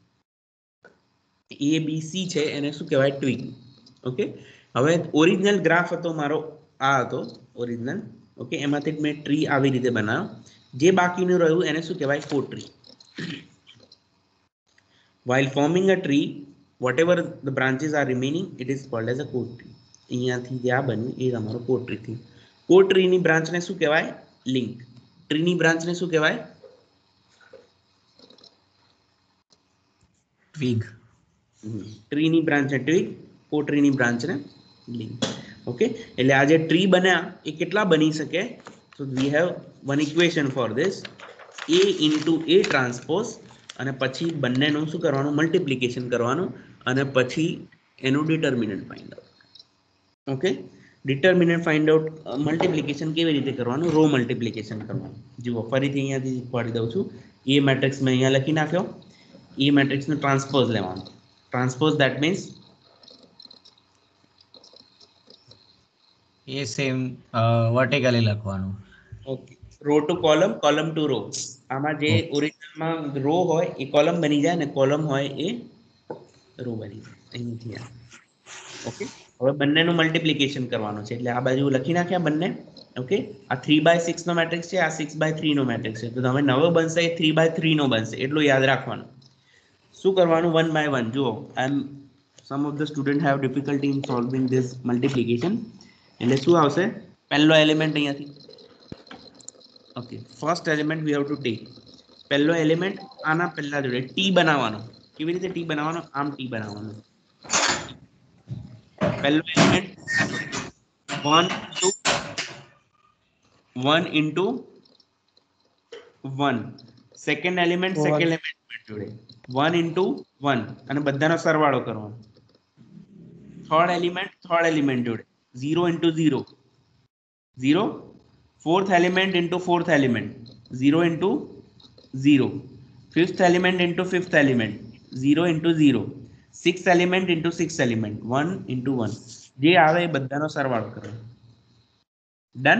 એ બી સી છે એને શું કહેવાય? ટ્વીગ. ઓકે, હવે ઓરિજિનલ ગ્રાફ હતો મારો આ હતો ઓરિજિનલ. ઓકે, એમાંથી મેં ટ્રી આવી રીતે બનાવ્યો. જે બાકીનું રહ્યું એને શું કહેવાય? કો-ટ્રી. While forming a tree, whatever the branches are remaining, it is called as a co-tree. અહીંયાથી જે આ બન્યું એ તમારો co-tree થયું. Co-tree ની બ્રાન્ચ ને શું કહેવાય? લિંક. ટ્રી ની બ્રાન્ચ ને શું કહેવાય? ટ્વીગ. ટ્રી ની બ્રાન્ચ ને ટ્વીગ, co-tree ની બ્રાન્ચ ને લિંક. ઓકે, એટલે આ જે ટ્રી બન્યા એ કેટલા બની શકે? So we have one equation for this. A into A transpose અને પછી બંનેનું શું કરવાનું? મલ્ટિપ્લિકેશન કરવાનું અને પછી એનું determinant find out. Okay, determinant find out multiplication કેવી રીતે કરવાનું? રો મલ્ટિપ્લિકેશન કરવાનું. જુઓ, ફરીથી અહીંયાથી શીખવાડી દઉં છું. એ મેટ્રિક્સ મેં અહીંયા લખી નાખ્યો. એ મેટ્રિક્સનું ટ્રાન્સપોઝ લેવાનું. ટ્રાન્સપોઝ દેટ મીન્સ એ સેમ વર્ટિકલી લખવાનું. Okay, row to column, column to row. આમાં જે ઓરિજિનલમાં રો હોય એ કોલમ બની જાય અને કોલમ હોય એ રો બની જાય. અહીંથી આ. ઓકે, હવે બંનેનું મલ્ટિપ્લિકેશન કરવાનું છે એટલે આ બાજુ લખી નાખ્યા બંને. ઓકે, આ થ્રી બાય સિક્સ નો મેટ્રિક્સ છે, આ સિક્સ બાય થ્રી નો મેટ્રિક્સ છે. તો તમે નવો બનશે એ થ્રી બાય થ્રી નો બનશે, એટલું યાદ રાખવાનું. શું કરવાનું? One by one. જુઓ, I am some of the student have difficulty in solving this multiplication. એટલે શું આવશે? પહેલો એલિમેન્ટ અહીંયાથી. Okay, first element we have to take. પહેલો એલિમેન્ટ આના પહેલા જોડે ટી બનાવવાનો. કેવી રીતે ટી બનાવવાનો? આમ ટી બનાવવાનો. પહેલો element one two one into one second element second element જોડે વન ઇન્ટુ વન અને બધાનો સરવાળો કરવાનો. થર્ડ એલિમેન્ટ થર્ડ એલિમેન્ટ જોડે zero into zero zero. Fourth element into fourth element zero into zero. Fifth element into fifth element zero into zero. Six element into six element one into one. જે આવે એ બધાનો સરવાળો કરો. Done.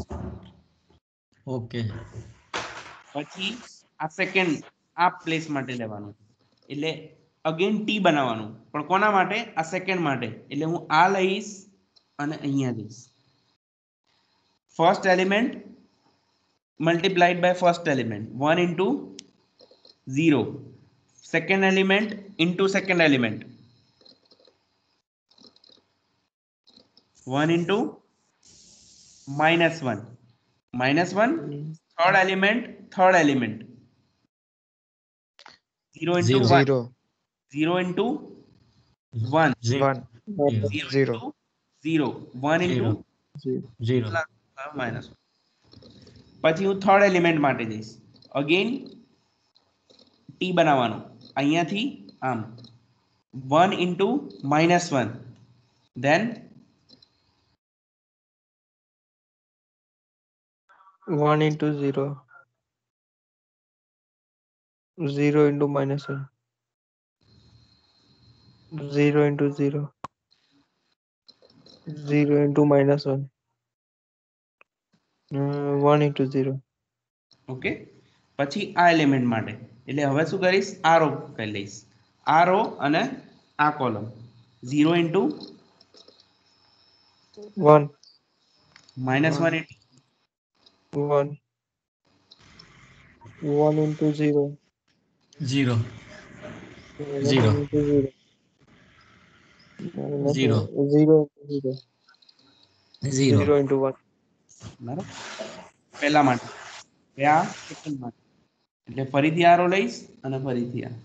Okay. પછી આ second આ place માટે લેવાનું એટલે અગેન ટી બનાવવાનું પણ કોના માટે? આ સેકન્ડ માટે. એટલે હું આ લઈશ અને અહીંયા જઈશ. First element multiplied by first element one into zero. Second element into second element one into minus one minus one. Third element third element zero into one zero zero into one one zero zero one into zero. Minus. પછી હું third element માટે જઈશ. Again T બનાવવાનું અહીંયાથી આમ one into minus one then one into zero. Zero into minus one. Zero into zero. Zero into minus one. Uh, one into zero. Okay. પછી આ element માટે એટલે હવે શું કરીશ? આ રો કરી લઈશ. આ રો અને આ column zero into One. Minus one into One. One into zero. Zero. Minus Zero. one into zero. Minus Zero. one- Zero into zero. Zero. Zero into one. બરાબર. પહેલા માટે હવે આ સેકન્ડ માટે એટલે ફરીથી આ રો લઈશ અને ફરીથી આ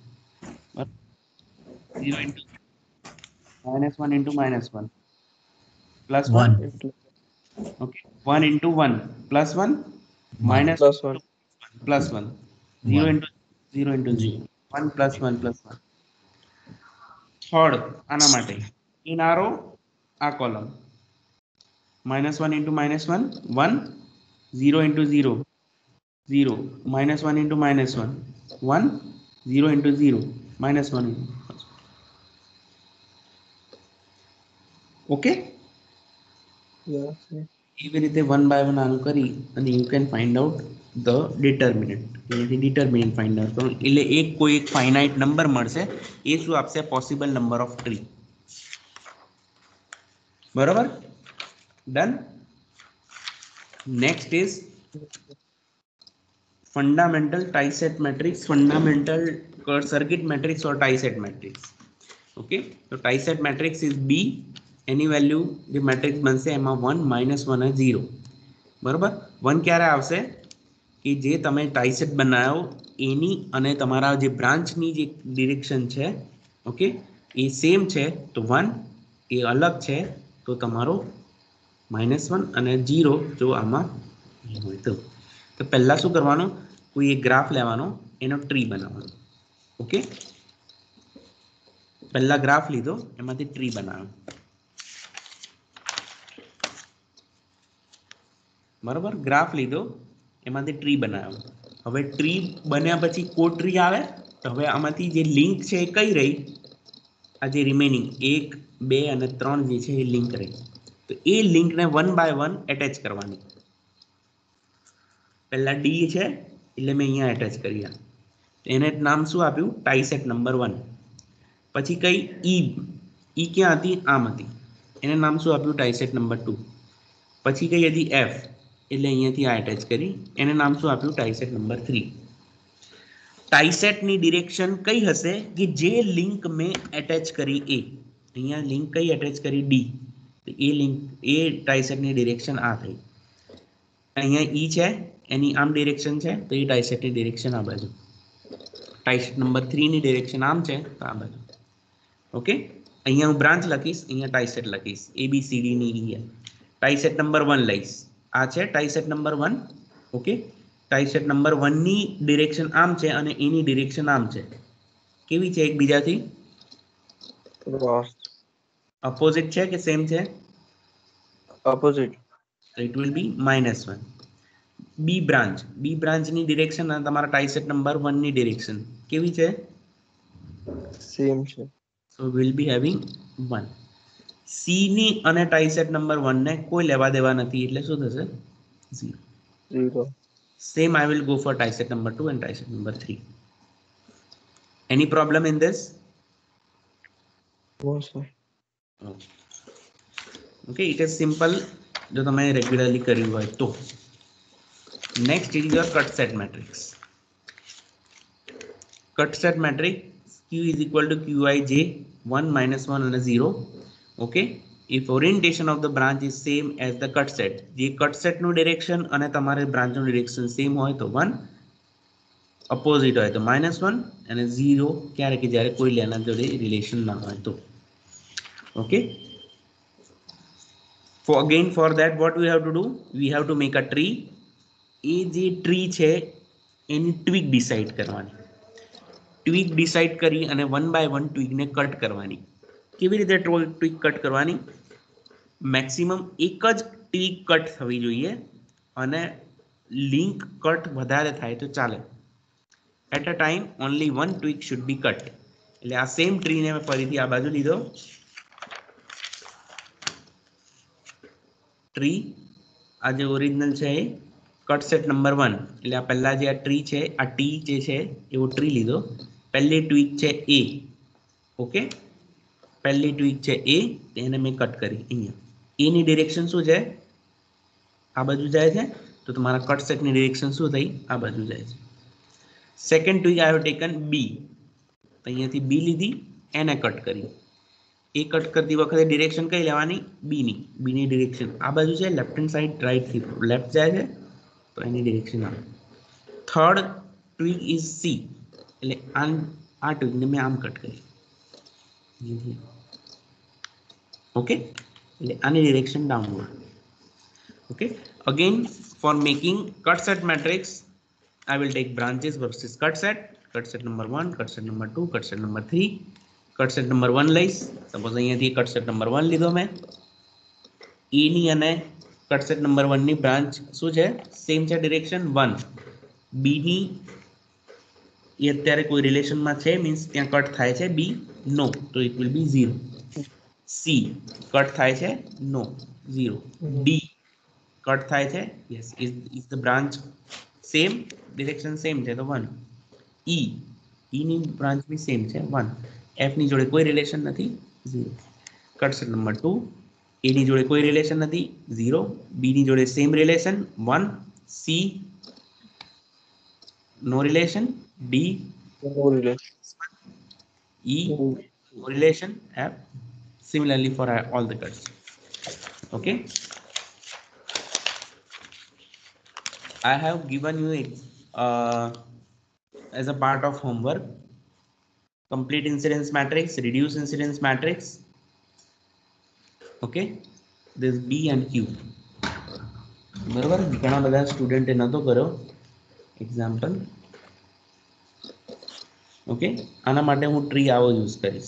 zero into minus one into minus one plus one. One. Okay. One into one plus one minus Plus one. Plus one zero One. Into zero into zero one plus one plus one. Third આના માટે in આ row આ column minus one into minus one one zero into zero zero minus one into minus one one zero into zero minus one into okay. Yes. Yes. એવી રીતે one by one આનું કરી અને you can find out the determinant. અહીંયાથી determinant find out કરો એટલે એક કોઈ એક ફાઇનાઇટ નંબર મળશે. એ શું આપશે? Possible number of tree. બરોબર. Done. Next is fundamental tie-set matrix, fundamental circuit matrix or tie-set matrix. Okay, so tie-set matrix is B. Any value the matrix बनसे एमा one minus one है zero. बराबर. one ક્યારે આવશે કે જે તમે tie-set બનાવો એની અને તમારા જે બ્રાન્ચ ની જે ડિરેક્શન છે ઓકે એ સેમ છે તો one એ અલગ છે તો તમારો માઇનસ વન અને જીરો જો આમાં હોય તો તો પહેલા શું કરવાનું? કોઈ એક ગ્રાફ લેવાનો એનો ટ્રી બનાવવાનો. ઓકે. પહેલા ગ્રાફ લીધો એમાંથી ટ્રી બનાવ્યો. બરાબર. ગ્રાફ લીધો એમાંથી ટ્રી બનાવ્યો. હવે ટ્રી બન્યા પછી કો ટ્રી આવે તો હવે આમાંથી જે લિંક છે એ કઈ રહી? આ જે રિમેનિંગ એક બે અને ત્રણ જે છે એ લિંક રહી. તો એ લિંકને વન બાય વન એટેચ કરવાની. પહેલા ડી છે એટલે મેં અહીંયા એટેચ કરી. એને નામ શું આપ્યું? Tie set number one. પછી કઈ ઈ ઈ ક્યાં હતી? આમ હતી. એને નામ શું આપ્યું? Tie set number two. પછી કઈ હતી? એફ એટલે અહીંયાથી આ એટેચ કરી. એને નામ શું આપ્યું? Tie set number three. ટાઈસેટની ડિરેક્શન કઈ હશે કે જે લિંક મેં એટેચ કરી એ. અહીંયા લિંક કઈ એટેચ કરી? ડી. એ લિંક એ ટાઈસેટની ડિરેક્શન આ થઈ. અહીંયા ઈ છે એની આમ ડિરેક્શન છે તો એ ટાઈસેટની ડિરેક્શન આ બાજુ. ટાઈસેટ નંબર થ્રી ની ડિરેક્શન આમ છે તો આ બાજુ. ઓકે. અહીંયા હું બ્રાન્ચ લખીશ, અહીંયા ટાઈસેટ લખીશ. એ બી સી ડી ની ઈ. ટાઈસેટ નંબર વન લઈશ. આ છે tie set number one. Okay. Tie set number one ની ડિરેક્શન આમ છે અને એની ડિરેક્શન આમ છે. કેવી છે એકબીજાથી? Cross. અપોઝિટ છે કે સેમ છે? Opposite. It will be minus one. B branch B બ્રાન્ચની ડિરેક્શન અને તમારા ટ્રાઇસેટ નંબર વન ની ડિરેક્શન કેવી છે? Same છે. So will be having one. C ની અને ટ્રાઇસેટ નંબર વન ને કોઈ લેવા દેવા નથી એટલે શું થશે? Zero. Zero. Same I will go for tricep number two and tricep number three. Any problem in this? No, sir. Okay, it is simple. जो तुम्हें regularly करी हुआ है तो. Next is your cut set matrix. Cut set matrix Q is equal to Qij one minus one and a zero. Okay. If orientation of the branch is same as the cut set, જે cut set નું direction અને તમારે branch નું direction same હોય તો one, opposite હોય તો minus one અને zero ક્યારે કે જ્યારે કોઈ લેના જોડે relation ના હોય તો. Okay. For again for that what we have to do? We have to make a tree. એ જે tree છે એની twig decide કરવાની. Twig decide કરી અને one by one twig ને cut કરવાની. કેવી રીતે twig cut કરવાની? મેક્સિમમ એક જ ટ્વીક કટ થવી જોઈએ અને લિંક કટ વધારે થાય તો ચાલે. At a time only one twig should be cut. એટલે આ સેમ ટ્રીને મેં ફરીથી આ બાજુ લીધો. ટ્રી આ જે ઓરિજિનલ છે એ કટ સેટ નંબર વન એટલે આ પહેલા જે આ ટ્રી છે આ ટી જે છે એવો ટ્રી લીધો. પહેલી ટ્વીક છે એ. ઓકે, પહેલી ટ્વીક છે એ એને મેં કટ કરી અહીંયા. એની ડિરેક્શન શું છે? આ બાજુ જાય છે તો તમારા કટ સેટની ડિરેક્શન શું થઈ? આ બાજુ જાય છે. Second twig I have taken B. તો અહીંયાથી બી લીધી એને કટ કરી. એ કટ કરતી વખતે ડિરેક્શન કઈ લેવાની? બીની. બીની ડિરેક્શન આ બાજુ છે, લેફ્ટ હેન્ડ સાઈડ રાઈટથી લેફ્ટ જાય છે તો એની ડિરેક્શન આ. થર્ડ ટ્વીક ઇઝ સી એટલે આ આ ટ્વીકને મેં આમ કટ કરી. ઓકે, એટલે આની direction downward. Okay, again for making cut set matrix I will take branches versus cut set. Cut set number one, cut set number two, cut set number three. Cut set number one લઈશ. Suppose અહીંયાથી cut set number one લીધો મેં. E ની અને cut set number one ની branch શું છે? Same છે ડિરેક્શન one. B ની એ અત્યારે કોઈ રિલેશનમાં છે મીન્સ ત્યાં કટ થાય છે B નો તો it will be zero. C cut થાય છે નો zero. D કટ થાય છે yes is is the branch same direction same છે તો one. E E ની બ્રાન્ચ બી સેમ છે one. F ની જોડે કોઈ રિલેશન નથી zero. Cut set number two A ની જોડે કોઈ રિલેશન નથી zero. B ની જોડે same relation one. C no relation. D No relation. E no relation. F similarly for all the cuts. Okay, I have given you uh, as a part of homework complete incidence matrix, reduce incidence matrix. Okay, this B and Q. બરાબર, ઘણા બધા સ્ટુડન્ટે નતો કર્યો example. Okay, આના માટે હું tree આવો use કરીશ.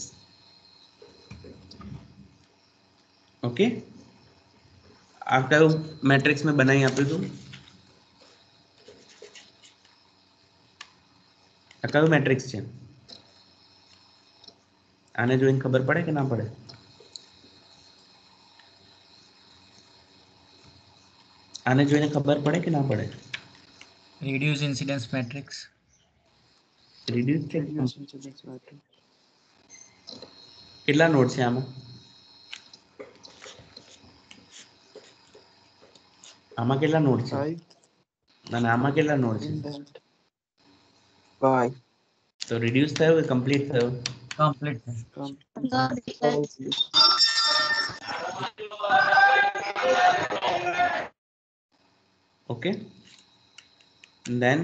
ઓકે, આ કયું મેટ્રિક્સ મેં બનાવી આપ્યું હતું? આ કયું મેટ્રિક્સ છે? આને જોઈને ખબર પડે કે ના પડે? આને જોઈને ખબર પડે કે ના પડે? reduce incidence matrix. રિડ્યુસ છે. કેટલા નોડ છે આમાં? આમાં કેટલા નોડ છે? અને આમાં કેટલા નોડ છે? Five. તો રિડ્યુસ થયો કે કમ્પ્લીટ થયો? Complete. ઓકે, દેન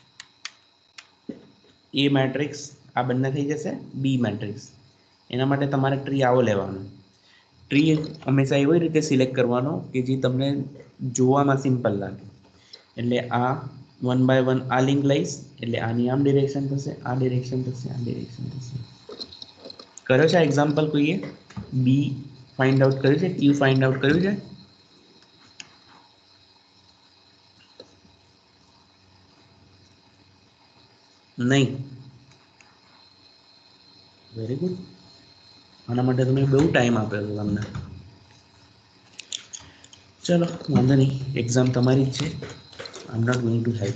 એ મેટ્રિક્સ આ બંને થઈ જશે બી મેટ્રિક્સ. એના માટે તમારે ટ્રી આવો લેવાનો. ટ્રી હંમેશા એવી રીતે સિલેક્ટ કરવાનો કે જે તમને જોવામાં સિમ્પલ લાગે. એટલે આ વન બાય વન આ લિંક લઈશ એટલે આની આમ ડિરેક્શન થશે, આ ડિરેક્શન થશે, આ ડિરેક્શન થશે. કર્યો છે એક્ઝામ્પલ કોઈએ? બી ફાઇન્ડ આઉટ કર્યું છે, ક્યુ ફાઇન્ડ આઉટ કર્યું છે? નહીં. Very good. આના માટે તમે બહુ ટાઈમ આપ્યો છે તમને. ચલો વાંધો નહીં, એક્ઝામ તમારી જ છે. I am not going to help.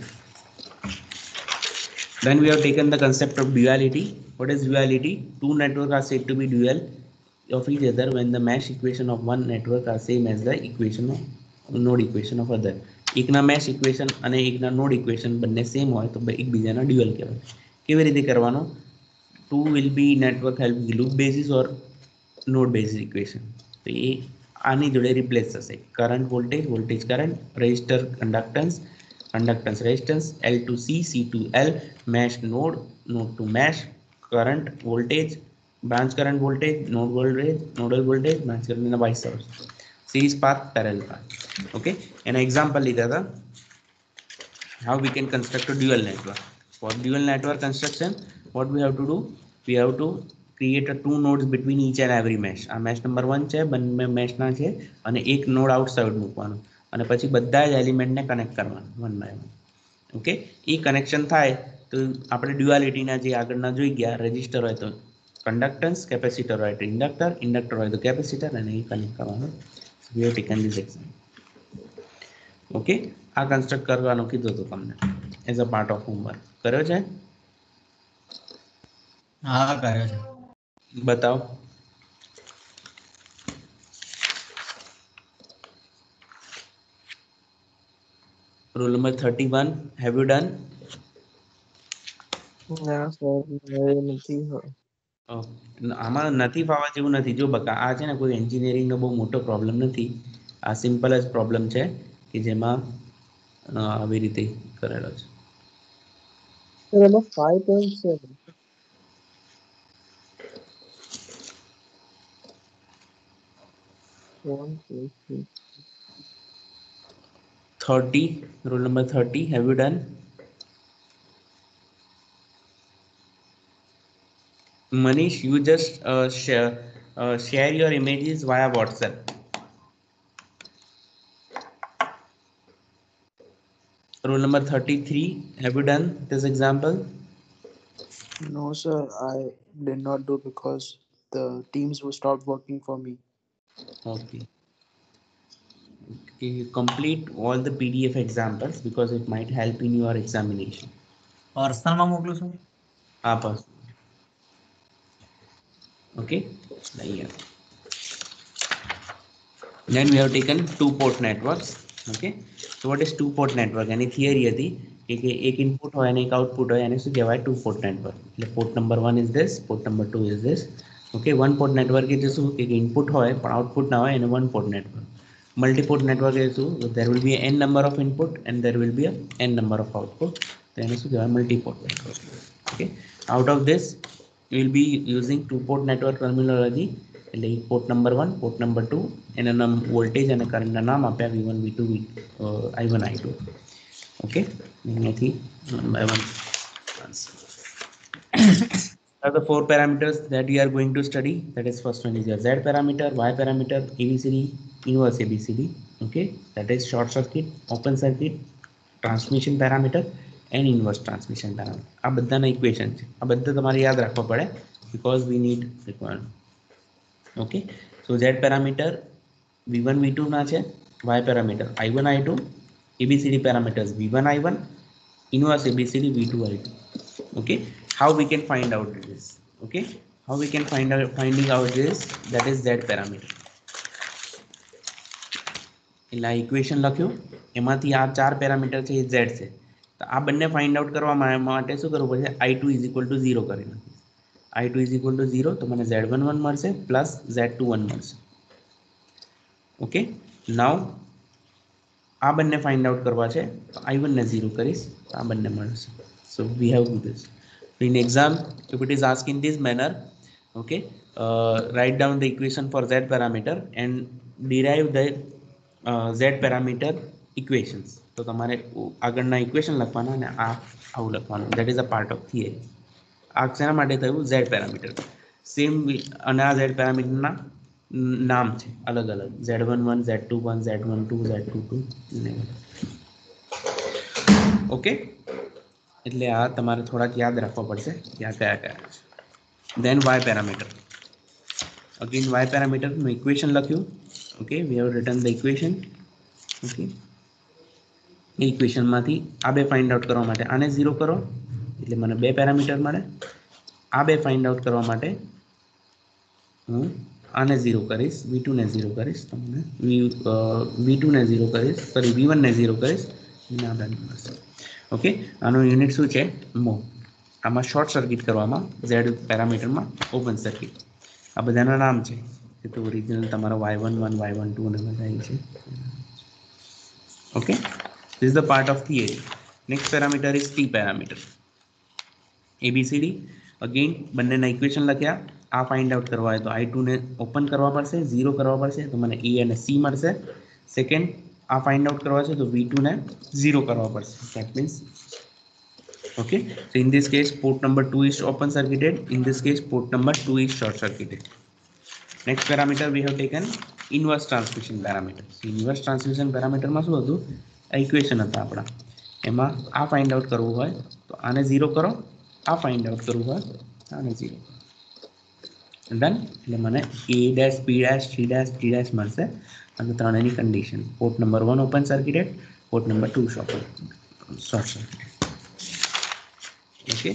Then we have taken the concept of duality. What is duality? Two networks are said to be dual of each other when the mesh equation of one network are same as the equation of node equation of other. એકના mesh equation અને એકના node equation બંને same હોય તો એકબીજાના dual કહેવાય. કેવી રીતે કરવાનો? Two will be network having loop basis or node basis equation. તો એ આની જોડે રિપ્લેસ થશે. Current voltage, voltage current, resistor conductance, conductance resistance, L to C, C to L, mesh node, node to mesh, current voltage, branch current voltage, node voltage, nodal voltage, branch current in the vice versa. Series path, parallel path. Okay, an example લીધા હતા. How we can construct a dual network. For dual network construction, what we have to do? We have to create a two nodes between each and every mesh. આ mesh number one છે, બંને mesh ના છે અને એક node outside મૂકવાનું. અને પછી બધા જ એલિમેન્ટને કનેક્ટ કરવાનું વન બાય વન. ઓકે, એ કનેક્શન થાય તો આપણે ડ્યુઆલિટીના જે આગળના જોઈ ગયા, રેઝિસ્ટર હોય તો કંડક્ટન્સ, કેપેસિટર હોય તો ઇન્ડક્ટર, ઇન્ડક્ટર હોય તો કેપેસિટર, અને એ કનેક્ટ કરવાનું. We have taken this exam. Okay, આ કન્સ્ટ્રક્ટ કરવાનું કીધું હતું તમને as a part of homework. કર્યો છે? હા કર્યો છે. બતાવો. Rule number thirty-one, have you done? ના સર એ નથી હોય. આમાં નથી ફાવા જેવું નથી. જો બકા આ છે ને કોઈ એન્જિનિયરિંગનો બહુ મોટો પ્રોબ્લેમ નથી. આ સિમ્પલ જ પ્રોબ્લેમ છે કે જેમાં આવી રીતે કરેલો છે. સર એમાં five point seven. one two three. thirty, rule number thirty, have you done? Manish, you just uh, share uh, share your images via WhatsApp. Rule number thirty-three, have you done this example? No, sir, I did not do because the teams will stop working for me. Okay. Okay, you complete all the P D F examples because it might help in your examination. પર્સનલમાં મોકલું છું. Ah, personal. Okay, here. Then we have taken two port networks. Okay, so what is two port network? Any theory હતી કે એક input હોય અને એક output હોય, એને શું કહેવાય? two port network. એટલે port number one is this, port number two is this. Okay, one port network એટલે શું કે input હોય પણ output ના હોય, એને one port network. Multi-port network is so there will be n number of input and there will be a n number of output. Then is multi-port network. Okay, out of this we will be using two port network terminology. Like port number one, port number two, and a voltage and a current naam apya V one, V two, uh, I one, I two. Okay, one by one. Are the four parameters that we are going to study. That is, first one is your Z parameter, Y parameter, A B C D, inverse A B C D. Okay, that is short circuit, open circuit, transmission parameter, and inverse transmission parameter. આ બધાના equation છે. આ બધા તમારે યાદ રાખવા પડે because we need requirement. Okay, so Z parameter V one, V two ના છે, Y parameter I one, I two, A B C D parameters V one, I one, inverse A B C D V two, I two. Okay, how we can find out this? Okay, how we can find out finding out this? That is Z parameter. એટલે આ equation લખ્યું, એમાંથી આ ચાર parameter છે એ Z છે. તો આ બંને ફાઇન્ડ આઉટ કરવા માટે શું કરવું પડશે? I two is equal to zero કરી નાખીશ. I two is equal to zero તો મને Z one one મળશે પ્લસ Z two one મળશે. ઓકે, નાઉ આ બંને ફાઇન્ડ આઉટ કરવા છે તો I one ને zero કરીશ તો આ બંને મળશે. So we have to do this. In exam, if it is asked in this manner, okay, uh, write down the equation for Z parameter and derive the uh, Z parameter equations. તો તમારે આગળના equation લખવાના અને આ આવું લખવાનું. That is a part of theory. આ શેના માટે થયું? Z parameter. સેમ અને આ ઝેડ પેરામીટરના નામ છે અલગ અલગ, Z one one, Z two one, Z one two, Z two two. Okay, એટલે આ તમારે થોડાક યાદ રાખવા પડશે ત્યાં કયા કયા છે. Then Y parameter. Again Y પેરામીટરનું ઇક્વેશન લખ્યું. Okay, we have written the equation. Okay, એ ઇક્વેશનમાંથી આ બે ફાઇન્ડ આઉટ કરવા માટે આને ઝીરો કરો એટલે મને બે પેરામીટર મળે. આ બે ફાઇન્ડ આઉટ કરવા માટે હું આને ઝીરો કરીશ, વી ટુ ને ઝીરો કરીશ, તમને વી વી ટુ ને ઝીરો કરીશ, સોરી વી વન ને ઝીરો કરીશ, અને આ બે મળશે. ઓકે, આનું યુનિટ શું છે? મો. આમાં શોર્ટ સર્કિટ કરવામાં, ઝેડ પેરામીટરમાં ઓપન સર્કિટ. આ બધાના નામ છે. એ તો ઓરિજિનલ તમારો Y one one, Y one two અને બધા છે. Okay, this is the part of theory. Next parameter is t parameter. abcd. Again બંનેના ઇક્વેશન લખ્યા. આ ફાઇન્ડ આઉટ કરવા હોય તો આઈ ટુ ને ઓપન કરવા પડશે, ઝીરો કરવા પડશે, તો મને એ અને સી મળશે. સેકન્ડ, આ ફાઇન્ડ આઉટ કરવા છે તો વી ટુ ને ઝીરો કરવા પડશે. That means, okay, so in this case port number two is open circuited, in this case port number two is short circuited. Next parameter we have taken inverse transmission parameter. So inverse transmission parameter માં શું હતું? આ equation હતા આપણા. એમાં આ find out કરવું હોય તો આને ઝીરો કરો, આ ફાઇન્ડ આઉટ કરવું હોય આને ઝીરો. ડન. એટલે મને A dash, B dash, C dash, D dash મળશે. અને ત્રણેયની condition, port number one open circuited, port number two short short circuited. Okay,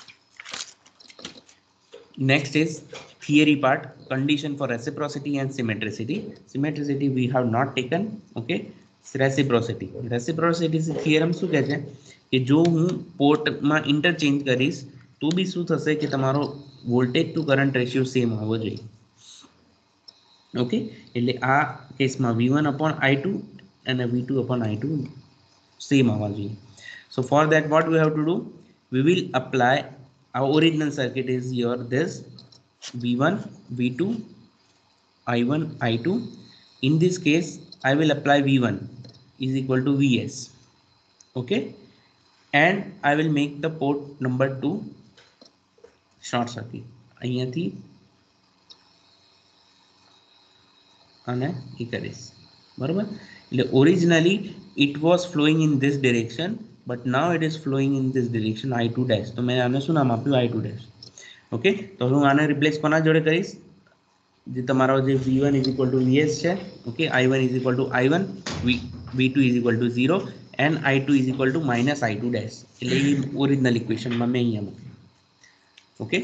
next is theory part, condition for reciprocity and symmetricity. Symmetricity we have not taken. Okay, reciprocity. Reciprocity theorem શું કહે છે કે જો હું પોર્ટમાં interchange કરીશ તો બી શું થશે કે તમારો voltage to current ratio same હોવો જોઈએ. ઓકે, એટલે આ કેસમાં V one upon I two અને V two upon I two same હોવા જોઈએ. So for that what we have to do, we will apply our original circuit is your this V one, V two, I one, I two. In this case I will apply V one is equal to Vs. Okay, and I will make the port number two short circuit. અહીંયાથી અને એ કરીશ બરોબર. એટલે originally it was flowing in this direction, but now it is flowing in this direction I two dash. તો મેં આને શું નામ આપ્યું? I two dash. ઓકે, તો હું આને રિપ્લેસ કોના જોડે કરીશ? જે તમારો જે V one is equal to Vs છે. Okay, I one is equal to I one, V two is equal to zero and I two is equal to minus I two dash. એટલે એ original ઇક્વેશનમાં મેં અહીંયા મૂક્યું. Okay,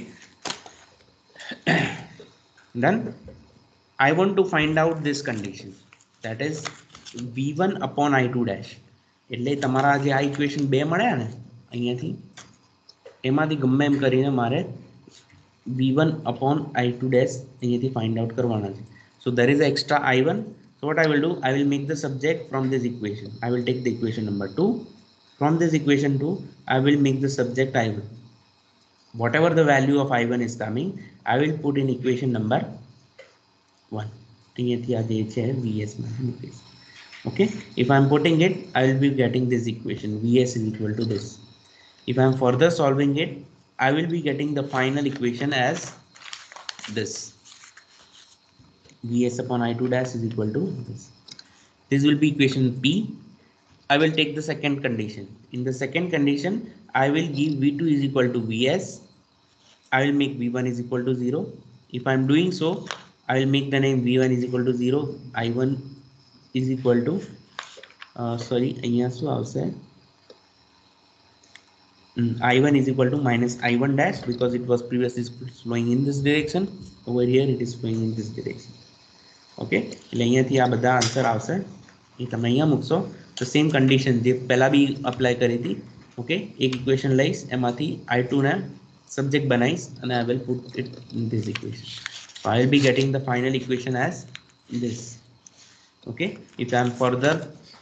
done. I want to find out this condition, that is V one upon I two dash. એટલે તમારા જે આ equation બે મળ્યા ને અહીંયાથી, એમાંથી ગમે એમ કરીને મારે V one upon I two dash અહીંયાથી ફાઇન્ડ આઉટ કરવાના છે. સો there is extra I one. So what I will do, I will make the subject from this equation. I will take the equation number two. From this equation two, I will make the subject I one. Whatever the value of I one is coming, I will put in equation number one. અહીંયાથી આ જે છે Vs માં મૂકીશ. Okay, if I am putting it, I will be getting this equation Vs is equal to this. If I am further solving it, I will be getting the final equation as this. Vs upon I two dash is equal to this. This will be equation P. I will take the second condition. In the second condition, I will give V two is equal to Vs. I will make V one is equal to zero. If I am doing so, I will make the name V one is equal to zero. I one is equal to uh, sorry અહીંયા શું આવશે? I one is equal to minus I one dash, because it was previously flowing in this direction. Over here it is flowing in this direction. Okay, એટલે અહીંયાથી આ બધા answer આવશે. એ તમે અહીંયા મૂકશો તો સેમ કન્ડિશન જે પહેલા બી અપ્લાય કરી હતી. ઓકે, એક ઇક્વેશન લઈશ, એમાંથી I two ને સબ્જેક્ટ બનાવીશ અને I will put it in this equation. So I will be getting the final equation as this. Okay, if I am further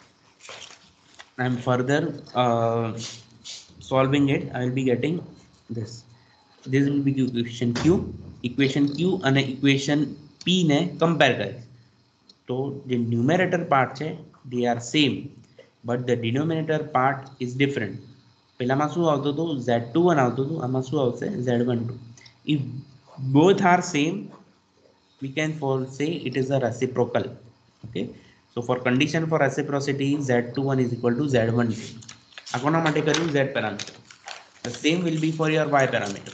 I am further uh, solving it, I will be getting this. This will be equation Q. Equation Q અને equation P ને compare કરીશ તો જે numerator part છે they are same. but the denominator part is different. પેલામાં શું આવતું હતું Z twenty-one આવતું હતું, આમાં શું આવશે Z twelve. If both are same, we can for say it is a reciprocal. Okay, so for condition for reciprocity, Z twenty-one is equal to Z twelve. આ કોના માટે કર્યું? Z parameter. The same will be for your Y parameter.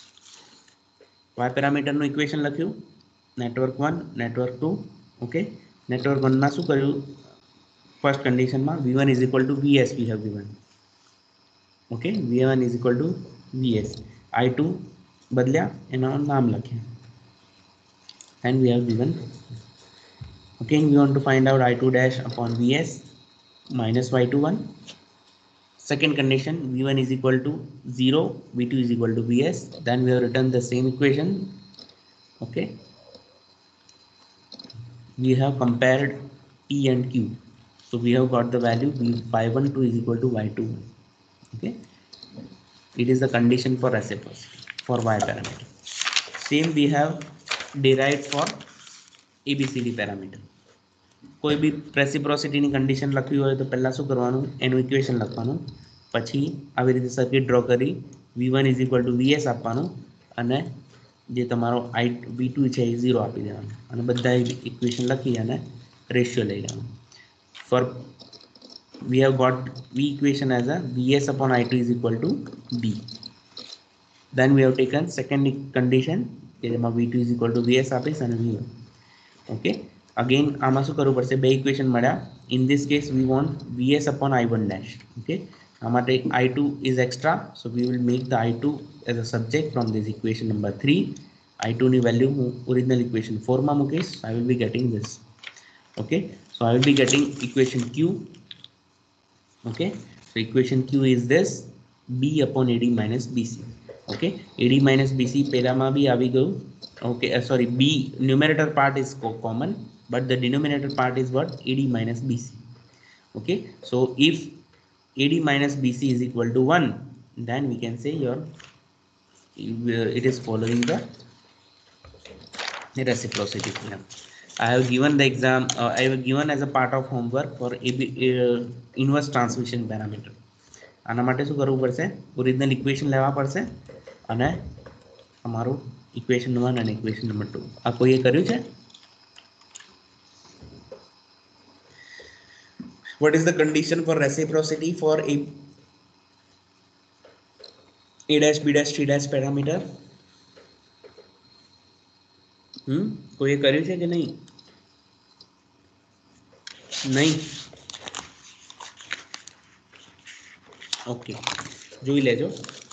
Y parameter નું equation લખ્યું, network one, network two. Okay, network one માં શું કર્યું? First condition માં V one is equal to Vs we have given. Okay, V one is equal to Vs. I two બદલ્યા, એના નામ લખ્યા, and we have given. Okay, we want to find out I two dash upon Vs minus Y twenty-one. Second condition, V one is equal to zero, V two is equal to Vs. Then we have written the same equation. Okay, we have compared P and Q. So we have got the value Y twelve is equal to Y twenty-one. Okay, it is the condition for reciprocity for Y parameter. Same we have derived for A B C D parameter. કોઈ બી રેસિપ્રોસિટીની condition લખવી હોય તો પહેલા શું કરવાનું? એનું equation લખવાનું, પછી આવી રીતે સર્કિટ ડ્રો કરી V one is equal to Vs આપવાનું, અને જે તમારો I V two છે એ ઝીરો આપી દેવાનું, અને બધા ઇક્વેશન લખી અને રેશિયો લઈ લેવાનું. For we have got V equation as a Vs upon I two is equal to B. Then we have taken second condition, કે જેમાં V two is equal to Vs આપીશ અને V one. Okay, again આમાં શું કરવું પડશે? બે equation મળ્યા. In this case we want Vs upon I one dash. Okay, આ માટે I two is extra, so we will make the I two as a subject from this equation number three. I two ની value હું original equation four માં મૂકીશ. I will be getting this. Okay, so I will be getting equation Q. Okay, so equation Q is this, B upon A D minus B C. Okay, A D minus B C પહેલામાં બી આવી ગયું. Okay, uh, sorry, B numerator part is common, but the denominator part is what? A D minus B C. Okay, so if A D minus B C is equal to one, then we can say your it is following the reciprocity theorem. I have given the exam, uh, I have given as a part of homework for A B, uh, inverse transmission parameter. આના માટે શું કરવું પડશે? Original equation લેવા પડશે અને અમારું equation number one અને ઇક્વેશન નંબર two. આ કોઈએ કર્યું છે? What is the condition for reciprocity for a A dash B dash C dash parameter? હમ કોઈએ કર્યું છે કે નહીં? નહીં. ઓકે, જોઈ લેજો.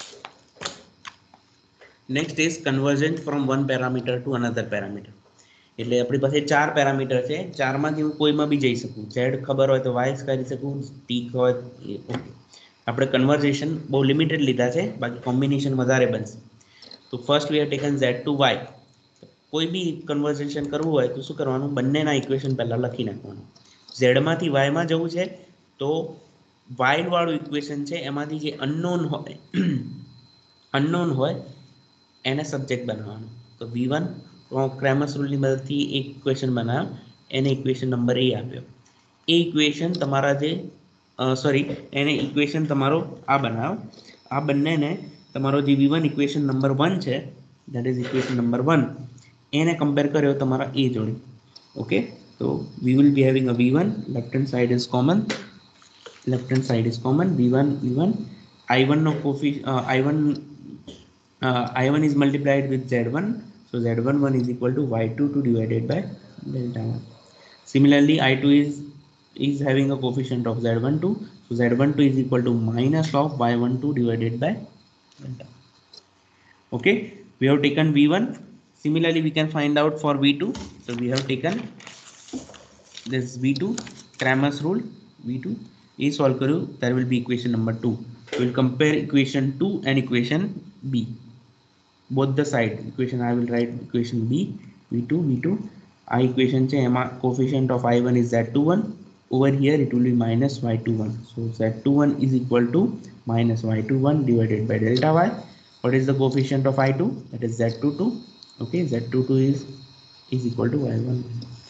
Next is convergence from one parameter to another parameter. એટલે આપણી પાસે ચાર પેરામીટર છે, ચારમાંથી હું કોઈમાં બી જઈ શકું. Z ખબર હોય તો Y કરી શકું, T હોય ઓકે. આપણે કન્વર્ઝેશન બહુ લિમિટેડ લીધા છે, બાકી કોમ્બિનેશન વધારે બનશે. તો first we have taken Z to Y. કોઈ બી કન્વર્ઝેશન કરવું હોય તો શું કરવાનું? બંનેના ઇક્વેશન પહેલા લખી નાખવાનું. Z માંથી Y માં જવું છે તો Y વાળું ઇક્વેશન છે એમાંથી જે અનનોન હોય અનનોન હોય એને સબ્જેક્ટ બનાવવાનું. તો V one ક્રેમર્સ રૂલની મદદથી એક ઇક્વેશન બનાવ્યો, એને ઇક્વેશન નંબર એ આપ્યો. એ ઇક્વેશન તમારા જે સોરી એને ઇક્વેશન તમારો આ બનાવો. આ બંનેને તમારો જે V one equation number one છે, that is equation number one, એને કમ્પેર કર્યો તમારા એ જોડે. ઓકે, તો we will be having a V one, left hand side is common, left hand side is common, V one V one, I one નો coefficient uh, I one uh, I one is multiplied with Z one, so Z one one is equal to Y two two divided by delta one. Similarly I two is is having a coefficient of Z one two, so Z one two is equal to minus of Y one two divided by delta. Okay, we have taken V one. Similarly we can find out for V two, so we have taken this V two, Cramer's rule, V two is solve करो, there will be equation number two. We will compare equation two and equation B, both the side equation. I will write equation B, V two V two. I equation છે એમાં coefficient of I one is Z twenty-one, over here it will be minus Y twenty-one, so Z twenty-one is equal to minus Y twenty-one divided by delta Y. What is the coefficient of I two? That is Z twenty-two. Okay, Z twenty-two is is equal to Y one.